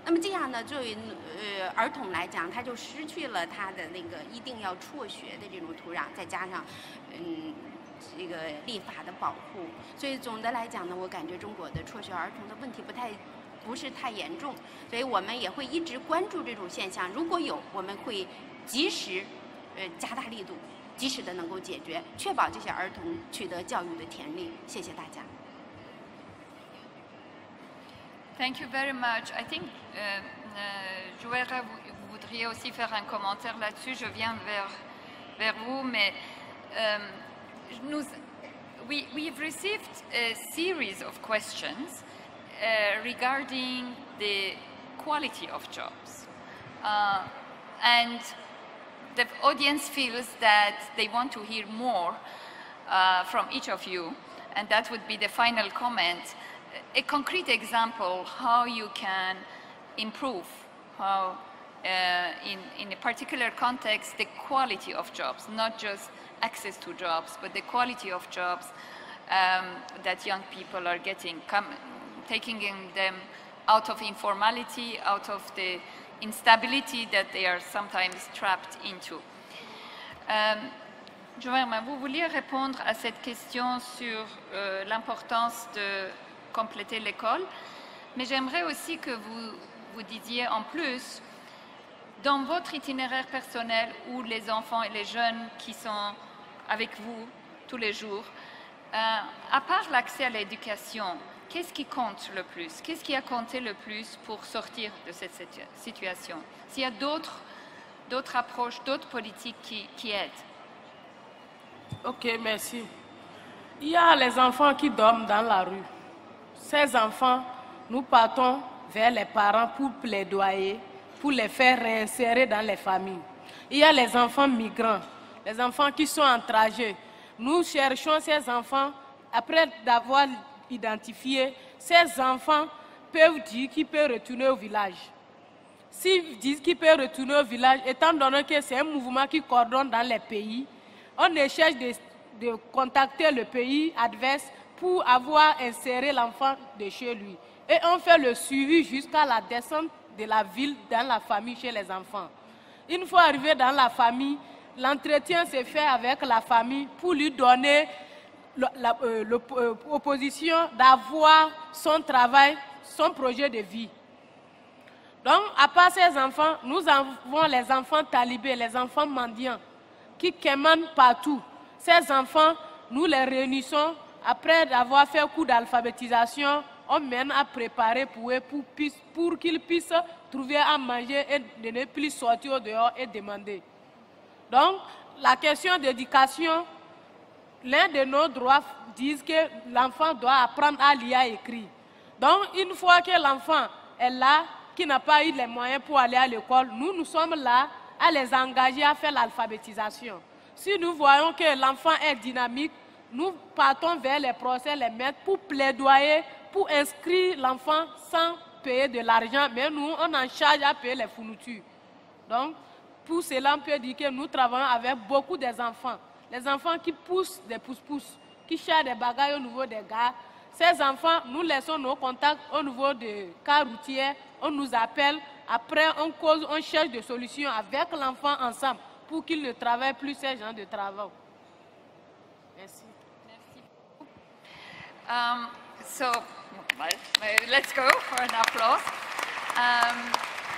那么这样呢，作为呃儿童来讲，他就失去了他的那个一定要辍学的这种土壤，再加上嗯这个立法的保护，所以总的来讲呢，我感觉中国的辍学儿童的问题不太不是太严重，所以我们也会一直关注这种现象，如果有，我们会及时呃加大力度，及时的能够解决，确保这些儿童取得教育的权利。谢谢大家。 Thank you very much. I think euh, euh, Joëra, vous, vous voudriez aussi faire un commentaire là-dessus. Je viens vers, vers vous, mais euh, nous, we, we've received a series of questions uh, regarding the quality of jobs. Uh, and the audience feels that they want to hear more uh, from each of you, and that would be the final comment. A concrete example how you can improve, how uh, in, in a particular context, the quality of jobs, not just access to jobs, but the quality of jobs um, that young people are getting, come, taking them out of informality, out of the instability that they are sometimes trapped into. Um, Joëra, vous vouliez répondre à cette question sur euh, l'importance de compléter l'école, mais j'aimerais aussi que vous, vous disiez en plus, dans votre itinéraire personnel où les enfants et les jeunes qui sont avec vous tous les jours, euh, à part l'accès à l'éducation, qu'est-ce qui compte le plus? Qu'est-ce qui a compté le plus pour sortir de cette situation? S'il y a d'autres d'autres approches, d'autres politiques qui, qui aident. Ok, merci. Il y a les enfants qui dorment dans la rue. Ces enfants, nous partons vers les parents pour plaidoyer, pour les faire réinsérer dans les familles. Il y a les enfants migrants, les enfants qui sont en trajet. Nous cherchons ces enfants, après d'avoir identifié, ces enfants peuvent dire qu'ils peuvent retourner au village. S'ils disent qu'ils peuvent retourner au village, étant donné que c'est un mouvement qui coordonne dans les pays, on cherche de, de contacter le pays adverse pour avoir inséré l'enfant de chez lui. Et on fait le suivi jusqu'à la descente de la ville dans la famille chez les enfants. Une fois arrivé dans la famille, l'entretien se fait avec la famille pour lui donner l'opposition euh, d'avoir son travail, son projet de vie. Donc, à part ces enfants, nous avons les enfants talibés, les enfants mendiants, qui quémandent partout. Ces enfants, nous les réunissons. Après avoir fait un cours d'alphabétisation, on mène à préparer pour eux pour, pour qu'ils puissent trouver à manger et de ne plus sortir au dehors et demander. Donc, la question d'éducation, l'un de nos droits dit que l'enfant doit apprendre à lire et écrire. Donc, une fois que l'enfant est là, qui n'a pas eu les moyens pour aller à l'école, nous, nous sommes là à les engager à faire l'alphabétisation. Si nous voyons que l'enfant est dynamique, nous partons vers les procès, les maîtres, pour plaidoyer, pour inscrire l'enfant sans payer de l'argent, mais nous, on en charge à payer les fournitures. Donc, pour cela, on peut dire que nous travaillons avec beaucoup des enfants. Les enfants qui poussent des pousse-pousse, qui cherchent des bagages au niveau des gars. Ces enfants, nous laissons nos contacts au niveau des cars routiers, on nous appelle, après on cause, on cherche des solutions avec l'enfant ensemble pour qu'il ne travaille plus ces gens de travail. Merci. Um, so, let's go for an applause. Um,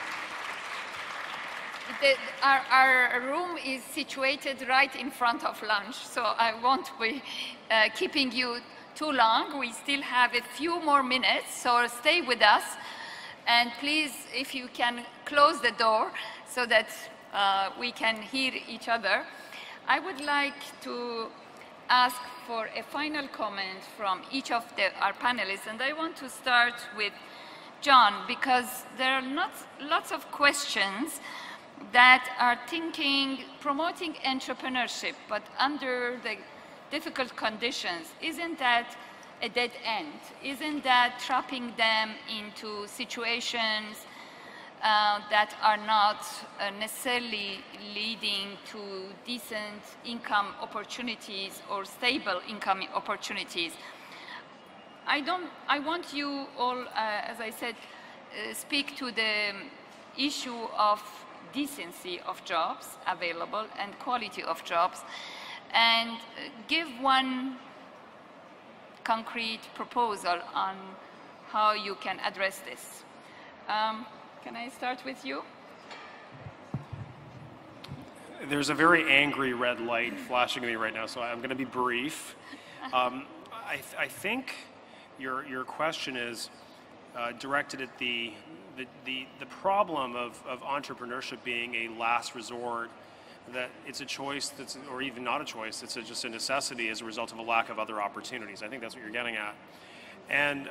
the, our, our room is situated right in front of lunch, so I won't be uh, keeping you too long. We still have a few more minutes, so stay with us. And please, if you can close the door so that uh, we can hear each other. I would like to ask for a final comment from each of the, our panelists, and I want to start with John, because there are lots, lots of questions that are thinking, promoting entrepreneurship, but under the difficult conditions. Isn't that a dead end? Isn't that trapping them into situations uh, that are not uh, necessarily leading to decent income opportunities or stable income opportunities? I don't, I want you all, uh, as I said, uh, speak to the issue of decency of jobs available and quality of jobs, and uh, give one concrete proposal on how you can address this. Um, can I start with you? There's a very angry red light flashing at me right now, so I'm going to be brief. Um, I, th I think your, your question is uh, directed at the, the, the, the problem of, of entrepreneurship being a last resort, that it's a choice that's, or even not a choice, it's a, just a necessity as a result of a lack of other opportunities. I think that's what you're getting at. And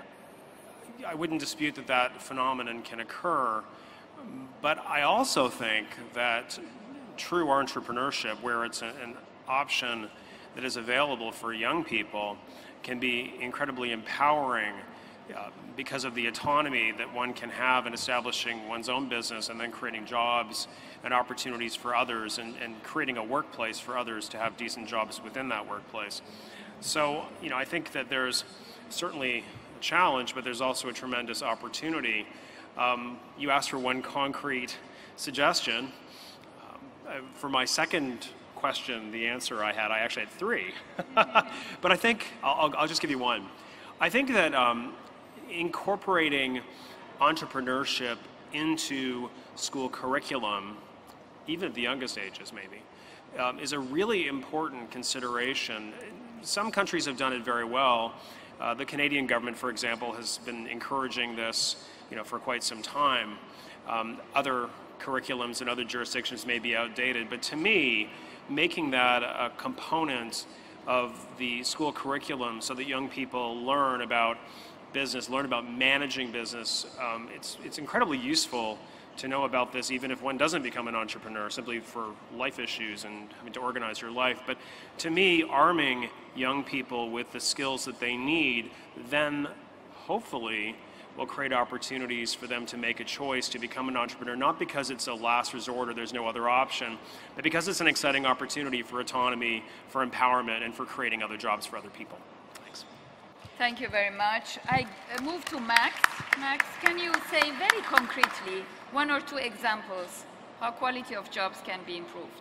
I wouldn't dispute that that phenomenon can occur, but I also think that true entrepreneurship, where it's a, an option that is available for young people, can be incredibly empowering uh, because of the autonomy that one can have in establishing one's own business and then creating jobs and opportunities for others, and, and creating a workplace for others to have decent jobs within that workplace. So, you know, I think that there's certainly a challenge, but there's also a tremendous opportunity. Um, you asked for one concrete suggestion. Uh, for my second question, the answer I had, I actually had three. But I think, I'll, I'll just give you one. I think that um, incorporating entrepreneurship into school curriculum, even at the youngest ages maybe, um, is a really important consideration. Some countries have done it very well. Uh, the Canadian government, for example, has been encouraging this, you know, for quite some time. Um, other curriculums in other jurisdictions may be outdated, but to me, making that a component of the school curriculum so that young people learn about business, learn about managing business, um, it's, it's incredibly useful to know about this, even if one doesn't become an entrepreneur, simply for life issues and having to organize your life. But to me, arming young people with the skills that they need, then hopefully will create opportunities for them to make a choice to become an entrepreneur, not because it's a last resort or there's no other option, but because it's an exciting opportunity for autonomy, for empowerment, and for creating other jobs for other people. Thanks. Thank you very much. I uh, move to Max. Max, can you say very concretely one or two examples how quality of jobs can be improved?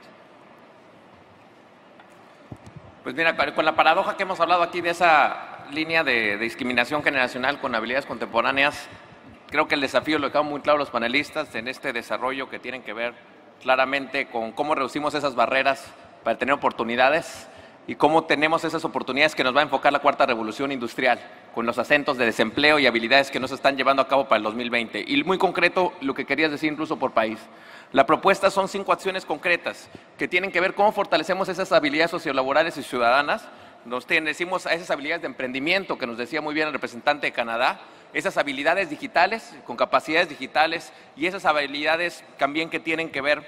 Pues mira, con la paradoja que hemos hablado aquí de esa línea de, de discriminación generacional con habilidades contemporáneas, creo que el desafío lo dejaron muy claro los panelistas en este desarrollo que tienen que ver claramente con cómo reducimos esas barreras para tener oportunidades y cómo tenemos esas oportunidades que nos va a enfocar la cuarta revolución industrial, con los acentos de desempleo y habilidades que no se están llevando a cabo para el dos mil veinte. Y muy concreto lo que querías decir incluso por país. La propuesta son cinco acciones concretas que tienen que ver cómo fortalecemos esas habilidades sociolaborales y ciudadanas. Nos decimos a esas habilidades de emprendimiento que nos decía muy bien el representante de Canadá, esas habilidades digitales, con capacidades digitales, y esas habilidades también que tienen que ver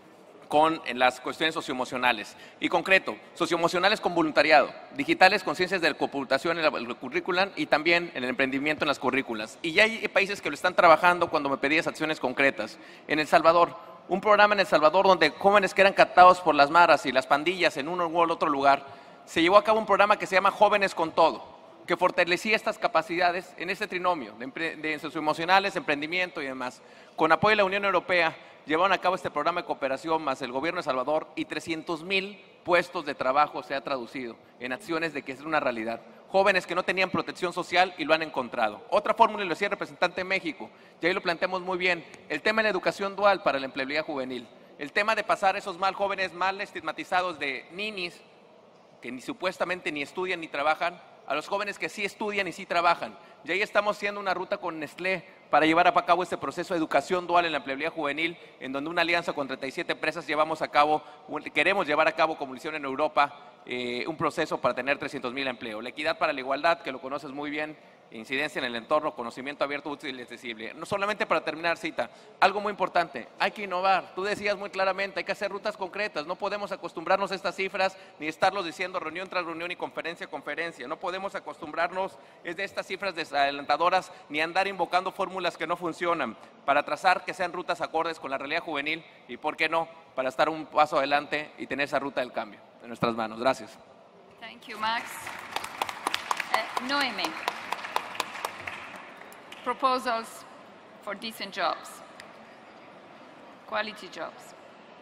con las cuestiones socioemocionales. Y concreto, socioemocionales con voluntariado, digitales con ciencias de la computación en el currículum y también en el emprendimiento en las currículas. Y ya hay países que lo están trabajando cuando me pedías acciones concretas. En El Salvador, un programa en El Salvador donde jóvenes que eran captados por las maras y las pandillas en uno u otro lugar, se llevó a cabo un programa que se llama Jóvenes con Todo, que fortalecía estas capacidades en este trinomio de, de socioemocionales, emprendimiento y demás. Con apoyo de la Unión Europea, llevaron a cabo este programa de cooperación más el gobierno de El Salvador y trescientos mil puestos de trabajo se ha traducido en acciones de que es una realidad. Jóvenes que no tenían protección social y lo han encontrado. Otra fórmula, y lo decía el representante de México, y ahí lo planteamos muy bien, el tema de la educación dual para la empleabilidad juvenil. El tema de pasar esos mal jóvenes mal estigmatizados de ninis, que ni supuestamente ni estudian ni trabajan, a los jóvenes que sí estudian y sí trabajan. Y ahí estamos haciendo una ruta con Nestlé para llevar a cabo este proceso de educación dual en la empleabilidad juvenil, en donde una alianza con treinta y siete empresas llevamos a cabo, queremos llevar a cabo, como lo hicieron en Europa, eh, un proceso para tener trescientos mil empleos. La equidad para la igualdad, que lo conoces muy bien, incidencia en el entorno, conocimiento abierto, útil y accesible. No solamente para terminar, Cita, algo muy importante, hay que innovar. Tú decías muy claramente, hay que hacer rutas concretas, no podemos acostumbrarnos a estas cifras, ni estarlos diciendo reunión tras reunión y conferencia a conferencia. No podemos acostumbrarnos es de estas cifras desalentadoras, ni andar invocando fórmulas que no funcionan, para trazar que sean rutas acordes con la realidad juvenil y, ¿por qué no?, para estar un paso adelante y tener esa ruta del cambio en nuestras manos. Gracias. Thank you, Max. Uh, Noemi. Proposals for decent jobs, quality jobs.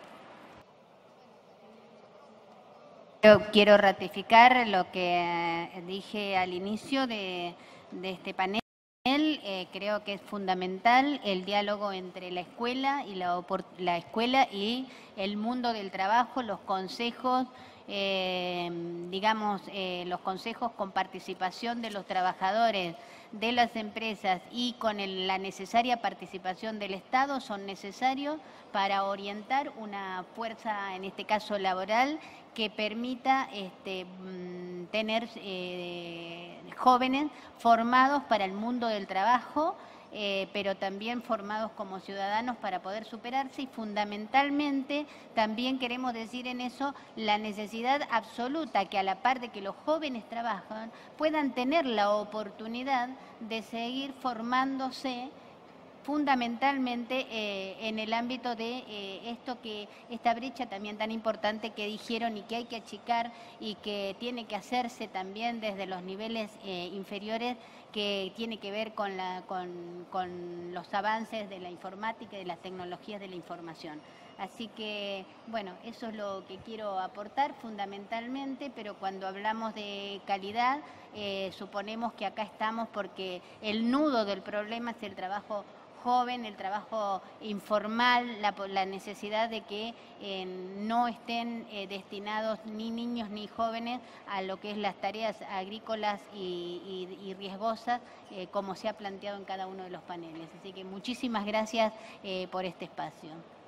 Yo quiero ratificar lo que dije al inicio de, de este panel. Eh, creo que es fundamental el diálogo entre la escuela y la, la escuela y el mundo del trabajo, los consejos, eh, digamos, eh, los consejos con participación de los trabajadores, de las empresas y con el, la necesaria participación del Estado son necesarios para orientar una fuerza, en este caso laboral, que permita este, tener eh, jóvenes formados para el mundo del trabajo, eh, pero también formados como ciudadanos para poder superarse y fundamentalmente también queremos decir en eso la necesidad absoluta que a la par de que los jóvenes trabajan puedan tener la oportunidad de seguir formándose fundamentalmente eh, en el ámbito de eh, esto que esta brecha también tan importante que dijeron y que hay que achicar y que tiene que hacerse también desde los niveles eh, inferiores, que tiene que ver con, la, con, con los avances de la informática y de las tecnologías de la información. Así que, bueno, eso es lo que quiero aportar fundamentalmente, pero cuando hablamos de calidad, eh, suponemos que acá estamos porque el nudo del problema es el trabajo joven, el trabajo informal, la, la necesidad de que eh, no estén eh, destinados ni niños ni jóvenes a lo que es las tareas agrícolas y, y, y riesgosas, eh, como se ha planteado en cada uno de los paneles. Así que muchísimas gracias eh, por este espacio.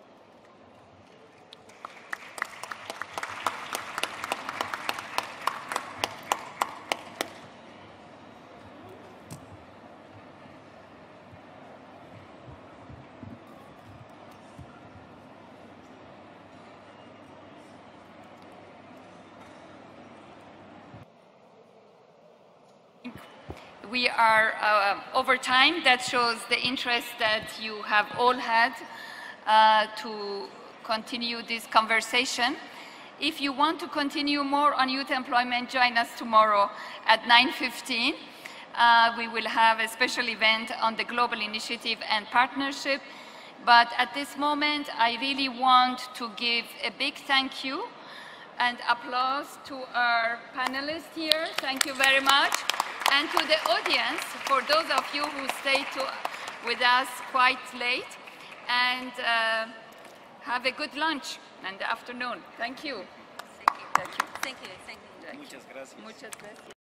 We are uh, over time. That shows the interest that you have all had uh, to continue this conversation. If you want to continue more on youth employment, join us tomorrow at nine fifteen. Uh, we will have a special event on the global initiative and partnership. But at this moment, I really want to give a big thank you and applause to our panelists here. Thank you very much. And to the audience, for those of you who stayed to, with us quite late, and uh, have a good lunch in the afternoon. Thank you. Thank you. Thank you. Thank you. Thank you. Muchas gracias. Muchas gracias.